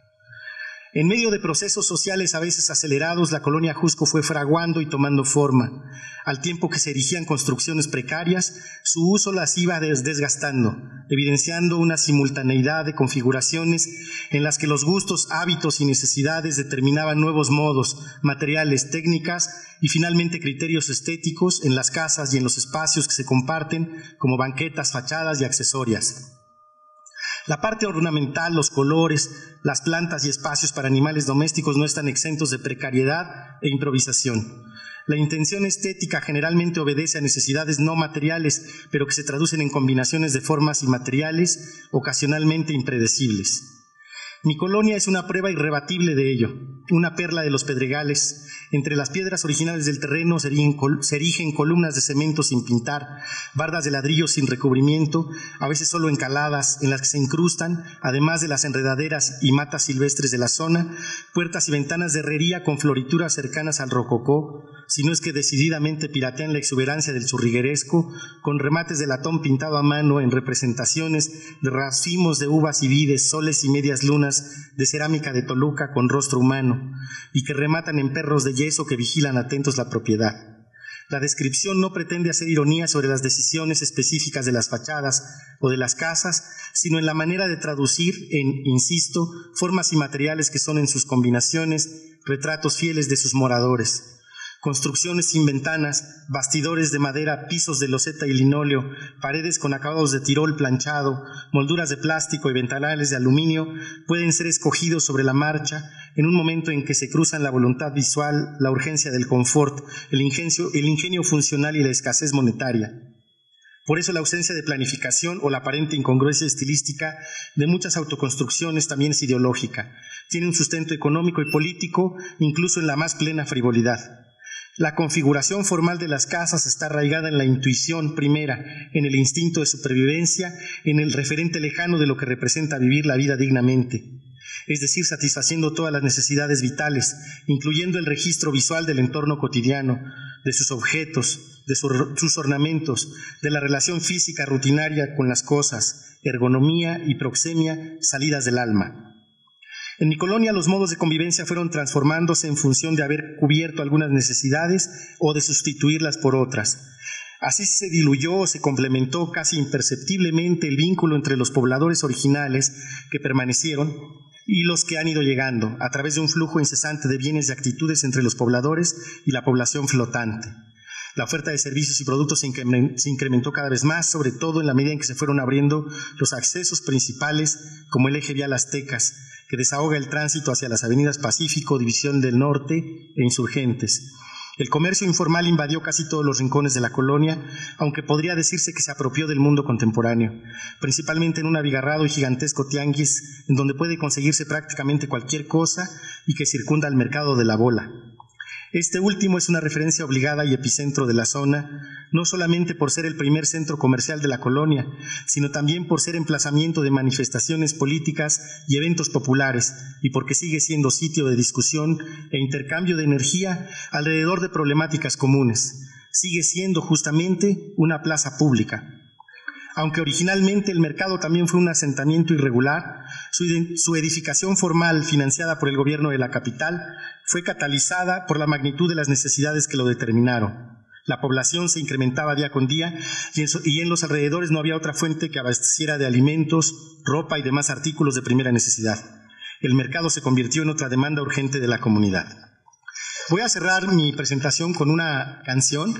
Speaker 10: En medio de procesos sociales a veces acelerados, la colonia Jusco fue fraguando y tomando forma. Al tiempo que se erigían construcciones precarias, su uso las iba desgastando, evidenciando una simultaneidad de configuraciones en las que los gustos, hábitos y necesidades determinaban nuevos modos, materiales, técnicas y finalmente criterios estéticos en las casas y en los espacios que se comparten como banquetas, fachadas y accesorias. La parte ornamental, los colores, las plantas y espacios para animales domésticos no están exentos de precariedad e improvisación. La intención estética generalmente obedece a necesidades no materiales, pero que se traducen en combinaciones de formas y materiales ocasionalmente impredecibles. Mi colonia es una prueba irrebatible de ello, una perla de los pedregales. Entre las piedras originales del terreno se erigen columnas de cemento sin pintar, bardas de ladrillo sin recubrimiento, a veces solo encaladas, en las que se incrustan, además de las enredaderas y matas silvestres de la zona, puertas y ventanas de herrería con florituras cercanas al rococó, si no es que decididamente piratean la exuberancia del churrigueresco, con remates de latón pintado a mano en representaciones de racimos de uvas y vides, soles y medias lunas de cerámica de Toluca con rostro humano, y que rematan en perros de yeso que vigilan atentos la propiedad. La descripción no pretende hacer ironía sobre las decisiones específicas de las fachadas o de las casas, sino en la manera de traducir en, insisto, formas y materiales que son en sus combinaciones retratos fieles de sus moradores. Construcciones sin ventanas, bastidores de madera, pisos de loseta y linóleo, paredes con acabados de tirol planchado, molduras de plástico y ventanales de aluminio pueden ser escogidos sobre la marcha en un momento en que se cruzan la voluntad visual, la urgencia del confort, el ingenio funcional y la escasez monetaria. Por eso la ausencia de planificación o la aparente incongruencia estilística de muchas autoconstrucciones también es ideológica. Tiene un sustento económico y político, incluso en la más plena frivolidad. La configuración formal de las casas está arraigada en la intuición primera, en el instinto de supervivencia, en el referente lejano de lo que representa vivir la vida dignamente, es decir, satisfaciendo todas las necesidades vitales, incluyendo el registro visual del entorno cotidiano, de sus objetos, de sus ornamentos, de la relación física rutinaria con las cosas, ergonomía y proxemia salidas del alma. En mi colonia los modos de convivencia fueron transformándose en función de haber cubierto algunas necesidades o de sustituirlas por otras. Así se diluyó o se complementó casi imperceptiblemente el vínculo entre los pobladores originales que permanecieron y los que han ido llegando, a través de un flujo incesante de bienes y actitudes entre los pobladores y la población flotante. La oferta de servicios y productos se incrementó cada vez más, sobre todo en la medida en que se fueron abriendo los accesos principales, como el eje vial Aztecas, que desahoga el tránsito hacia las avenidas Pacífico, División del Norte e Insurgentes. El comercio informal invadió casi todos los rincones de la colonia, aunque podría decirse que se apropió del mundo contemporáneo, principalmente en un abigarrado y gigantesco tianguis, en donde puede conseguirse prácticamente cualquier cosa y que circunda el mercado de la bola. Este último es una referencia obligada y epicentro de la zona, no solamente por ser el primer centro comercial de la colonia, sino también por ser emplazamiento de manifestaciones políticas y eventos populares, y porque sigue siendo sitio de discusión e intercambio de energía alrededor de problemáticas comunes. Sigue siendo justamente una plaza pública. Aunque originalmente el mercado también fue un asentamiento irregular, su edificación formal, financiada por el gobierno de la capital, fue catalizada por la magnitud de las necesidades que lo determinaron. La población se incrementaba día con día y en los alrededores no había otra fuente que abasteciera de alimentos, ropa y demás artículos de primera necesidad. El mercado se convirtió en otra demanda urgente de la comunidad. Voy a cerrar mi presentación con una canción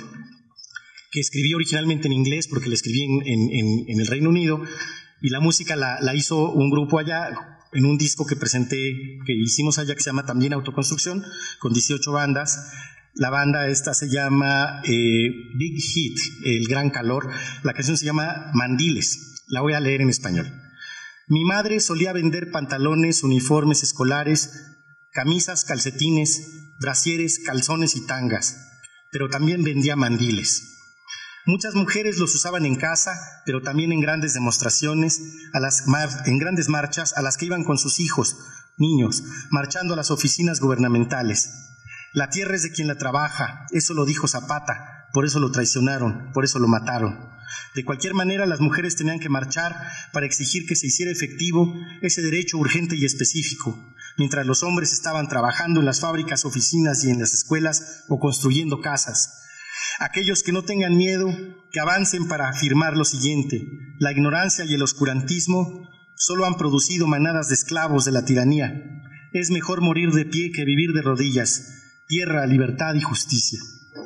Speaker 10: que escribí originalmente en inglés porque la escribí en el Reino Unido, y la música la hizo un grupo allá en un disco que hicimos allá, que se llama también Autoconstrucción, con 18 bandas. La banda esta se llama Big Heat, el gran calor. La canción se llama Mandiles. La voy a leer en español. Mi madre solía vender pantalones, uniformes escolares, camisas, calcetines, brasieres, calzones y tangas, pero también vendía mandiles. Muchas mujeres los usaban en casa, pero también en grandes demostraciones, en grandes marchas a las que iban con sus hijos, niños, marchando a las oficinas gubernamentales. La tierra es de quien la trabaja, eso lo dijo Zapata, por eso lo traicionaron, por eso lo mataron. De cualquier manera, las mujeres tenían que marchar para exigir que se hiciera efectivo ese derecho urgente y específico, mientras los hombres estaban trabajando en las fábricas, oficinas y en las escuelas o construyendo casas. Aquellos que no tengan miedo, que avancen para afirmar lo siguiente: la ignorancia y el oscurantismo solo han producido manadas de esclavos de la tiranía. Es mejor morir de pie que vivir de rodillas. Tierra, libertad y justicia.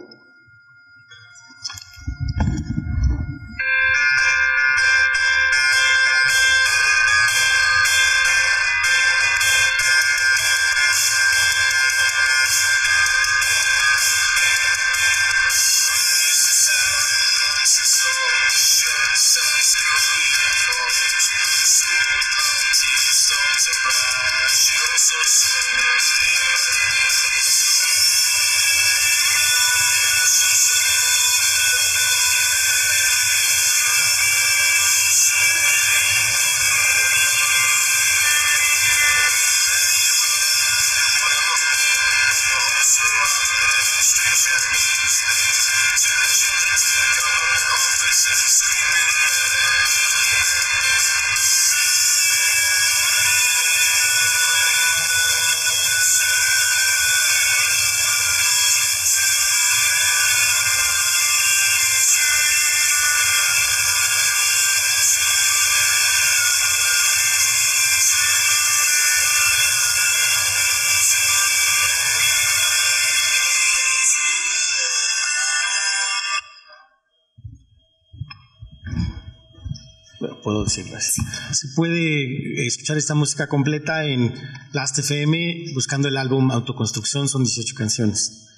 Speaker 10: Puedo decirles. Se puede escuchar esta música completa en Last.fm buscando el álbum Autoconstrucción, son 18 canciones.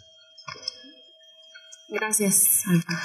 Speaker 1: Gracias, Alfa.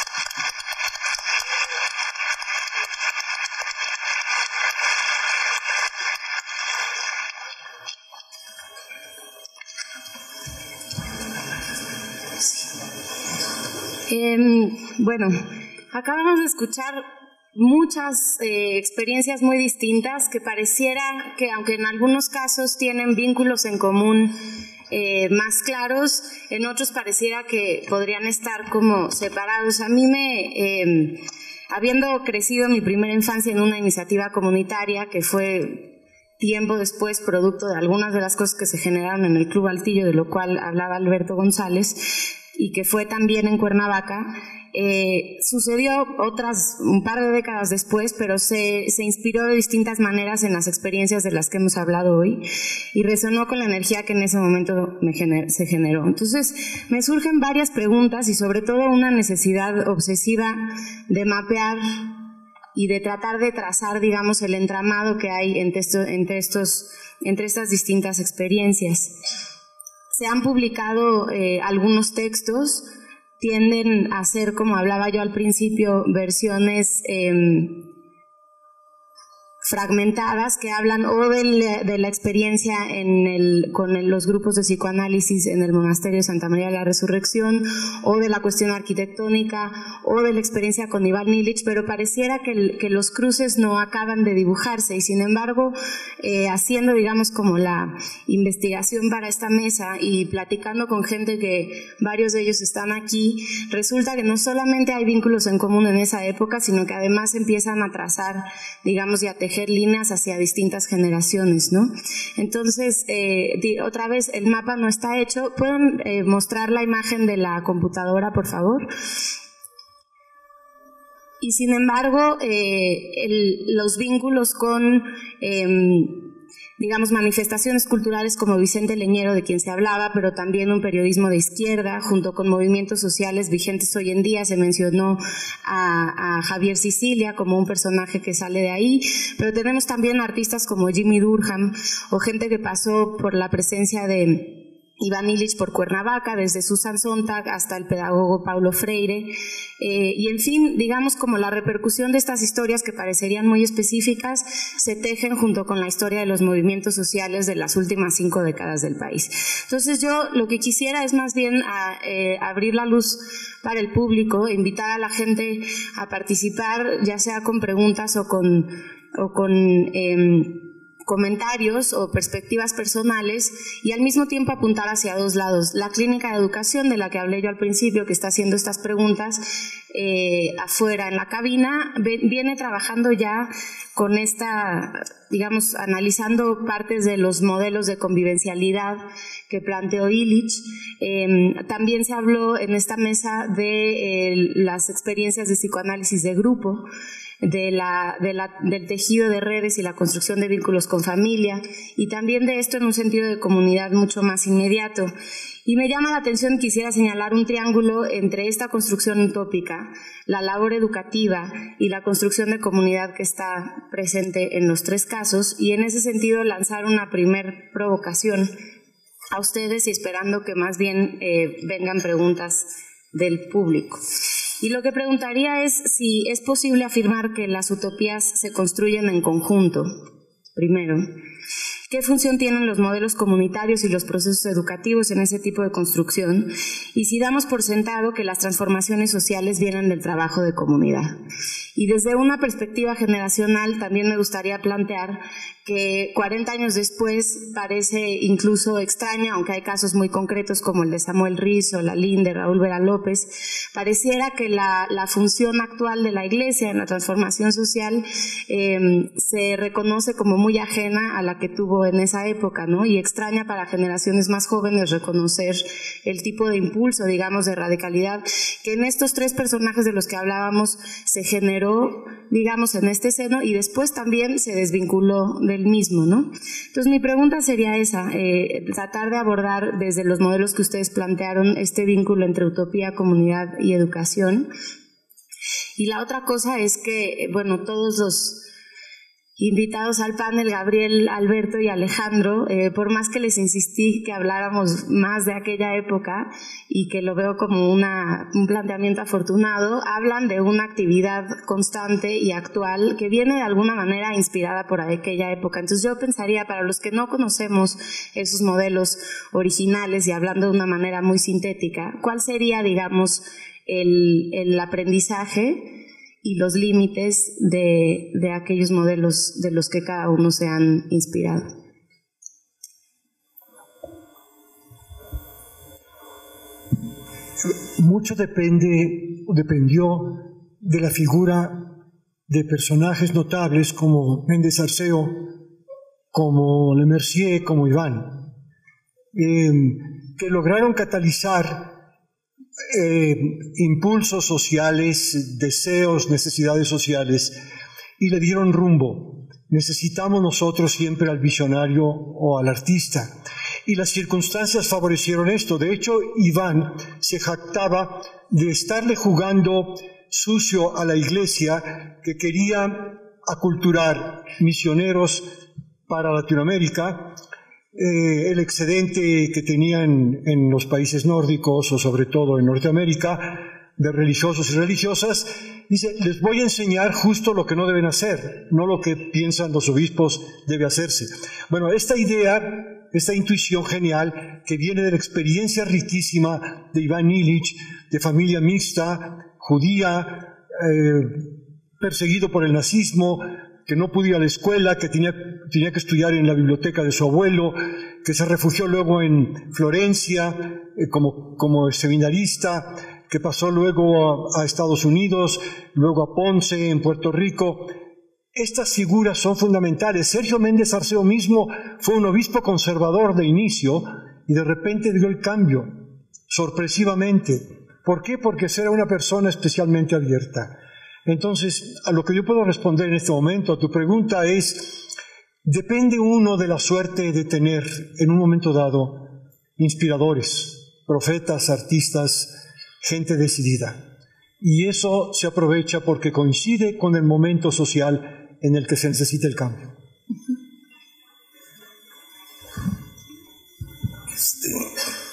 Speaker 1: Bueno, acabamos de escuchar muchas experiencias muy distintas que pareciera que, aunque en algunos casos tienen vínculos en común más claros, en otros pareciera que podrían estar como separados. A mí habiendo crecido mi primera infancia en una iniciativa comunitaria que fue tiempo después producto de algunas de las cosas que se generaron en el Club Altillo, de lo cual hablaba Alberto González, y que fue también en Cuernavaca, sucedió un par de décadas después, pero se inspiró de distintas maneras en las experiencias de las que hemos hablado hoy y resonó con la energía que en ese momento se generó. Entonces me surgen varias preguntas y sobre todo una necesidad obsesiva de mapear y de tratar de trazar, digamos, el entramado que hay entre estas distintas experiencias. Se han publicado algunos textos, tienden a ser, como hablaba yo al principio, versiones fragmentadas que hablan o de la experiencia con los grupos de psicoanálisis en el monasterio de Santa María de la Resurrección, o de la cuestión arquitectónica, o de la experiencia con Ivan Illich, pero pareciera que los cruces no acaban de dibujarse, y sin embargo, haciendo, digamos, como la investigación para esta mesa y platicando con gente que varios de ellos están aquí, resulta que no solamente hay vínculos en común en esa época, sino que además empiezan a trazar, digamos, y a tejer líneas hacia distintas generaciones, ¿no? Entonces, otra vez, el mapa no está hecho. ¿Pueden mostrar la imagen de la computadora, por favor? Y sin embargo, los vínculos con, digamos, manifestaciones culturales como Vicente Leñero, de quien se hablaba, pero también un periodismo de izquierda, junto con movimientos sociales vigentes hoy en día. Se mencionó a Javier Sicilia como un personaje que sale de ahí, pero tenemos también artistas como Jimmy Durham o gente que pasó por la presencia de Iván Illich por Cuernavaca, desde Susan Sontag hasta el pedagogo Paulo Freire, y en fin, digamos como la repercusión de estas historias que parecerían muy específicas se tejen junto con la historia de los movimientos sociales de las últimas 5 décadas del país. Entonces yo lo que quisiera es más bien abrir la luz para el público, invitar a la gente a participar, ya sea con preguntas o con comentarios o perspectivas personales, y al mismo tiempo apuntar hacia dos lados. La clínica de educación de la que hablé yo al principio, que está haciendo estas preguntas afuera en la cabina, viene trabajando ya con esta, digamos, analizando partes de los modelos de convivencialidad que planteó Illich. También se habló en esta mesa de las experiencias de psicoanálisis de grupo, del tejido de redes y la construcción de vínculos con familia, y también de esto en un sentido de comunidad mucho más inmediato. Y me llama la atención, quisiera señalar un triángulo entre esta construcción utópica, la labor educativa y la construcción de comunidad que está presente en los 3 casos, y en ese sentido lanzar una primer provocación a ustedes, y esperando que más bien vengan preguntas del público. Y lo que preguntaría es si es posible afirmar que las utopías se construyen en conjunto, primero. ¿Qué función tienen los modelos comunitarios y los procesos educativos en ese tipo de construcción? Y si damos por sentado que las transformaciones sociales vienen del trabajo de comunidad. Y desde una perspectiva generacional también me gustaría plantear que 40 años después parece incluso extraño, aunque hay casos muy concretos como el de Samuel Rizzo, Lalín, de Raúl Vera López, pareciera que la función actual de la Iglesia en la transformación social se reconoce como muy ajena a la que tuvo en esa época, ¿no? Y extraña para generaciones más jóvenes reconocer el tipo de impulso, digamos, de radicalidad que en estos 3 personajes de los que hablábamos se generó, digamos, en este seno, y después también se desvinculó del mismo, ¿no? Entonces mi pregunta sería esa, tratar de abordar desde los modelos que ustedes plantearon este vínculo entre utopía, comunidad y educación. Y la otra cosa es que, bueno, todos los invitados al panel, Gabriel, Alberto y Alejandro, por más que les insistí que habláramos más de aquella época y que lo veo como un planteamiento afortunado, hablan de una actividad constante y actual que viene de alguna manera inspirada por aquella época. Entonces yo pensaría, para los que no conocemos esos modelos originales y hablando de una manera muy sintética, ¿cuál sería, digamos, el aprendizaje y los límites de aquellos modelos de los que cada uno se han inspirado?
Speaker 2: Mucho dependió de la figura de personajes notables como Méndez Arceo, como Lemercier, como Iván, que lograron catalizar impulsos sociales, deseos, necesidades sociales, y le dieron rumbo. Necesitamos nosotros siempre al visionario o al artista, y las circunstancias favorecieron esto. De hecho, Iván se jactaba de estarle jugando sucio a la Iglesia, que quería aculturar misioneros para Latinoamérica. El excedente que tenían en los países nórdicos, o sobre todo en Norteamérica, de religiosos y religiosas, dice, les voy a enseñar justo lo que no deben hacer, no lo que piensan los obispos debe hacerse. Bueno, esta idea, esta intuición genial que viene de la experiencia riquísima de Iván Illich, de familia mixta, judía, perseguido por el nazismo, que no pudo ir a la escuela, que tenía que estudiar en la biblioteca de su abuelo, que se refugió luego en Florencia como seminarista, que pasó luego a Estados Unidos, luego a Ponce, en Puerto Rico. Estas figuras son fundamentales. Sergio Méndez Arceo mismo fue un obispo conservador de inicio y de repente dio el cambio, sorpresivamente. ¿Por qué? Porque era una persona especialmente abierta. Entonces, a lo que yo puedo responder en este momento, a tu pregunta es, depende uno de la suerte de tener en un momento dado inspiradores, profetas, artistas, gente decidida. Y eso se aprovecha porque coincide con el momento social en el que se necesita el cambio.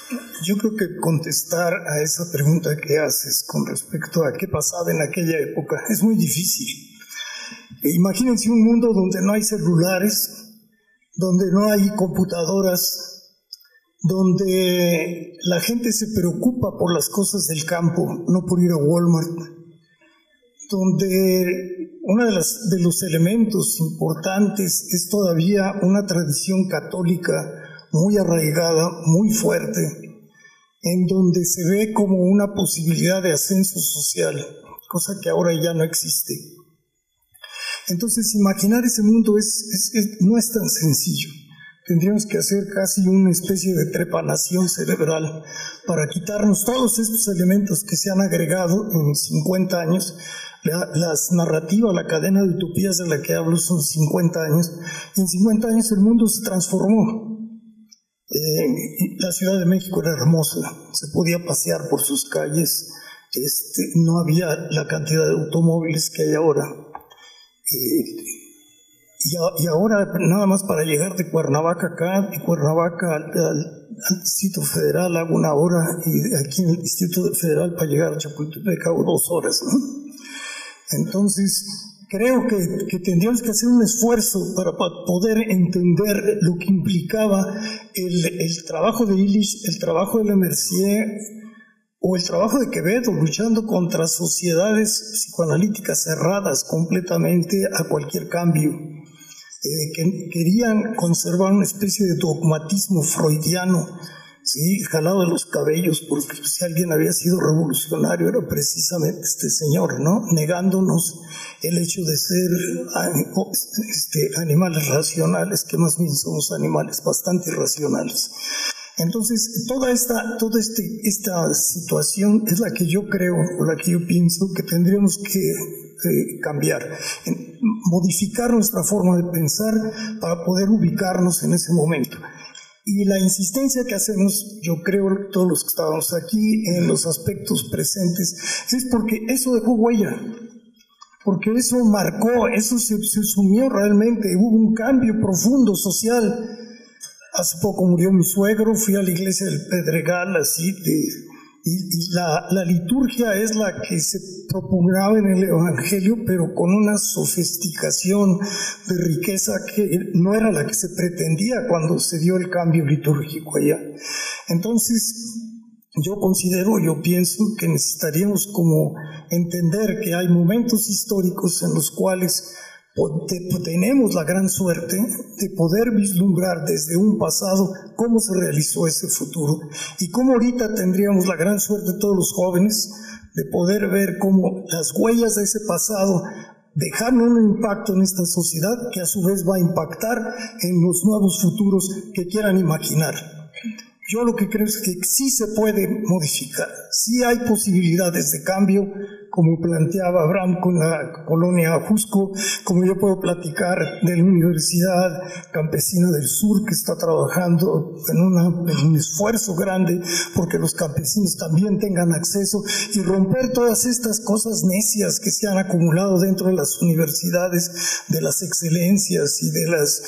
Speaker 7: Yo creo que contestar a esa pregunta que haces con respecto a qué pasaba en aquella época es muy difícil. Imagínense un mundo donde no hay celulares, donde no hay computadoras, donde la gente se preocupa por las cosas del campo, no por ir a Walmart, donde uno de los elementos importantes es todavía una tradición católica muy arraigada, muy fuerte, en donde se ve como una posibilidad de ascenso social, cosa que ahora ya no existe. Entonces, imaginar ese mundo no es tan sencillo. Tendríamos que hacer casi una especie de trepanación cerebral para quitarnos todos estos elementos que se han agregado en 50 años. Las narrativas, la cadena de utopías de la que hablo son 50 años. Y en 50 años el mundo se transformó. La Ciudad de México era hermosa, se podía pasear por sus calles, no había la cantidad de automóviles que hay ahora. Y ahora, nada más para llegar de Cuernavaca acá, de Cuernavaca al Distrito Federal hago 1 hora, y de aquí en el Distrito Federal para llegar a Chapultepec hago 2 horas, ¿no? Entonces, creo que tendríamos que hacer un esfuerzo para poder entender lo que implicaba el trabajo de Illich, el trabajo de Le Mercier o el trabajo de Quevedo, luchando contra sociedades psicoanalíticas cerradas completamente a cualquier cambio, que querían conservar una especie de dogmatismo freudiano, ¿sí? Jalado de los cabellos, porque si alguien había sido revolucionario era precisamente este señor, ¿no? Negándonos el hecho de ser animales racionales, que más bien somos animales bastante irracionales. Entonces, toda esta situación es la que yo creo, o la que yo pienso que tendríamos que cambiar, modificar nuestra forma de pensar para poder ubicarnos en ese momento. Y la insistencia que hacemos, yo creo, todos los que estábamos aquí, en los aspectos presentes, es porque eso dejó huella, porque eso marcó, eso se sumió realmente, hubo un cambio profundo social. Hace poco murió mi suegro, fui a la iglesia del Pedregal, así, y la liturgia es la que se propugnaba en el Evangelio, pero con una sofisticación de riqueza que no era la que se pretendía cuando se dio el cambio litúrgico allá. Entonces, yo pienso que necesitaríamos como entender que hay momentos históricos en los cuales tenemos la gran suerte de poder vislumbrar desde un pasado cómo se realizó ese futuro y cómo ahorita tendríamos la gran suerte todos los jóvenes de poder ver cómo las huellas de ese pasado dejaron un impacto en esta sociedad que a su vez va a impactar en los nuevos futuros que quieran imaginar. Yo lo que creo es que sí se puede modificar, sí hay posibilidades de cambio, como planteaba Abraham con la colonia Ajusco, como yo puedo platicar de la Universidad Campesina del Sur, que está trabajando en un esfuerzo grande porque los campesinos también tengan acceso y romper todas estas cosas necias que se han acumulado dentro de las universidades, de las excelencias y de las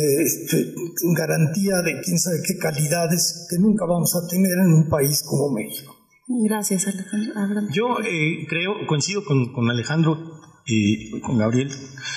Speaker 7: garantía de quién sabe qué calidades que nunca vamos a tener en un país como México.
Speaker 1: Gracias, Alejandro.
Speaker 10: Yo coincido con Alejandro y con Gabriel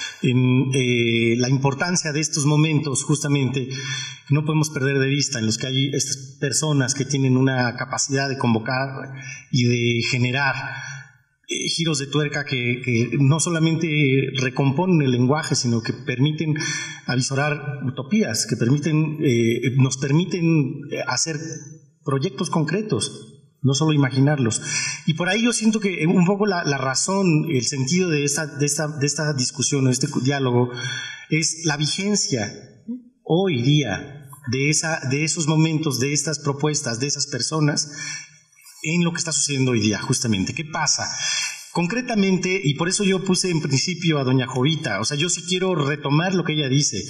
Speaker 10: en la importancia de estos momentos, justamente, no podemos perder de vista, en los que hay estas personas que tienen una capacidad de convocar y de generar giros de tuerca que no solamente recomponen el lenguaje, sino que permiten avisorar utopías, que nos permiten hacer proyectos concretos, no solo imaginarlos. Y por ahí yo siento que un poco la razón, el sentido de esta discusión, de este diálogo, es la vigencia hoy día de esos momentos, de estas propuestas, de esas personas, en lo que está sucediendo hoy día, justamente. ¿Qué pasa? Concretamente, y por eso yo puse en principio a doña Jovita, o sea, yo sí quiero retomar lo que ella dice.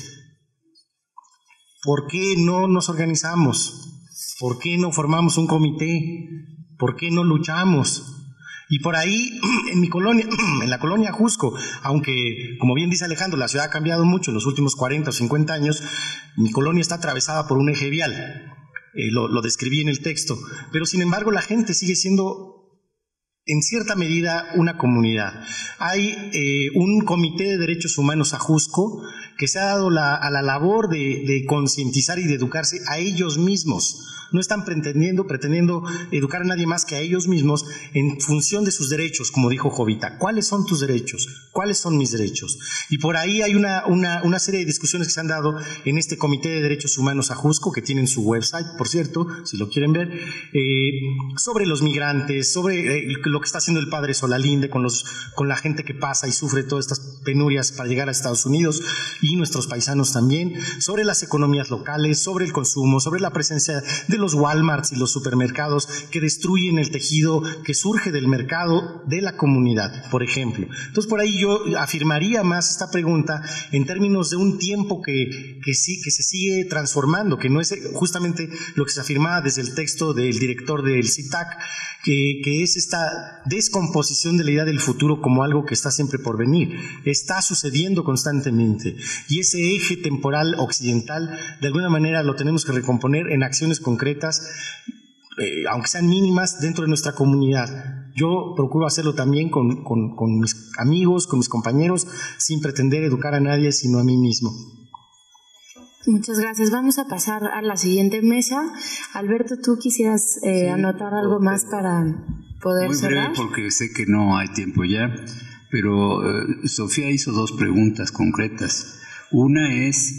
Speaker 10: ¿Por qué no nos organizamos? ¿Por qué no formamos un comité? ¿Por qué no luchamos? Y por ahí, en mi colonia, en la colonia Ajusco, aunque, como bien dice Alejandro, la ciudad ha cambiado mucho en los últimos 40 o 50 años, mi colonia está atravesada por un eje vial. lo describí en el texto, pero sin embargo la gente sigue siendo en cierta medida una comunidad. Hay un comité de derechos humanos Ajusco que se ha dado a la labor de concientizar y de educarse a ellos mismos. No están pretendiendo educar a nadie más que a ellos mismos en función de sus derechos, como dijo Jovita. ¿Cuáles son tus derechos? ¿Cuáles son mis derechos? Y por ahí hay una serie de discusiones que se han dado en este Comité de Derechos Humanos Ajusco, que tienen su website, por cierto, si lo quieren ver, sobre los migrantes, sobre lo que está haciendo el padre Solalinde con la gente que pasa y sufre todas estas penurias para llegar a Estados Unidos, y nuestros paisanos también, sobre las economías locales, sobre el consumo, sobre la presencia de los Walmarts y los supermercados que destruyen el tejido que surge del mercado de la comunidad, por ejemplo. Entonces, por ahí yo afirmaría más esta pregunta en términos de un tiempo que se sigue transformando, que no es justamente lo que se afirmaba desde el texto del director del CITAC, que es esta descomposición de la idea del futuro como algo que está siempre por venir. Está sucediendo constantemente, y ese eje temporal occidental de alguna manera lo tenemos que recomponer en acciones concretas, aunque sean mínimas, dentro de nuestra comunidad. Yo procuro hacerlo también con mis amigos, con mis compañeros, sin pretender educar a nadie sino a mí mismo.
Speaker 1: Muchas gracias. Vamos a pasar a la siguiente mesa. Alberto, ¿tú quisieras anotar algo más para poder cerrar?
Speaker 8: Muy breve, porque sé que no hay tiempo ya, pero Sofía hizo dos preguntas concretas. Una es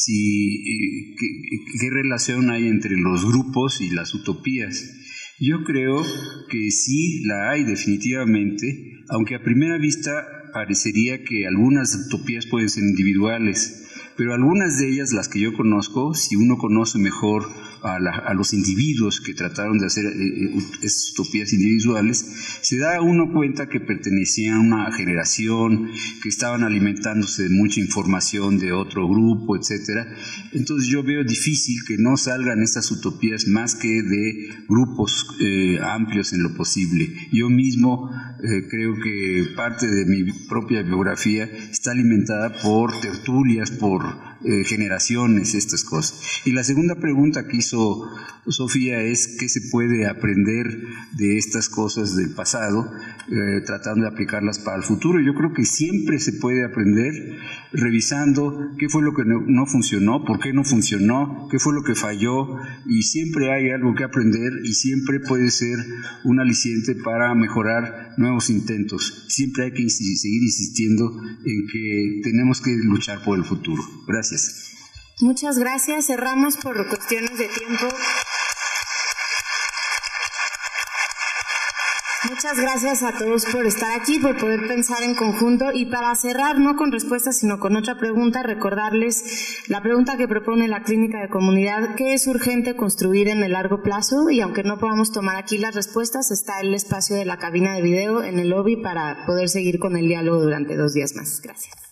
Speaker 8: qué relación hay entre los grupos y las utopías. Yo creo que sí la hay definitivamente, aunque a primera vista parecería que algunas utopías pueden ser individuales, pero algunas de ellas, las que yo conozco, si uno conoce mejor a los individuos que trataron de hacer esas utopías individuales, se da uno cuenta que pertenecían a una generación, que estaban alimentándose de mucha información de otro grupo, etcétera. Entonces yo veo difícil que no salgan estas utopías más que de grupos amplios en lo posible. Yo mismo creo que parte de mi propia biografía está alimentada por tertulias, por generaciones, estas cosas. Y la segunda pregunta que hizo Sofía es qué se puede aprender de estas cosas del pasado, tratando de aplicarlas para el futuro. Yo creo que siempre se puede aprender revisando qué fue lo que no funcionó, por qué no funcionó, qué fue lo que falló, y siempre hay algo que aprender y siempre puede ser un aliciente para mejorar nuevos intentos. Siempre hay que seguir insistiendo en que tenemos que luchar por el futuro. Gracias.
Speaker 1: Muchas gracias. Cerramos por cuestiones de tiempo. Muchas gracias a todos por estar aquí, por poder pensar en conjunto. Y para cerrar, no con respuestas, sino con otra pregunta, recordarles la pregunta que propone la Clínica de Comunidad: ¿qué es urgente construir en el largo plazo? Y aunque no podamos tomar aquí las respuestas, está el espacio de la cabina de video en el lobby para poder seguir con el diálogo durante 2 días más. Gracias.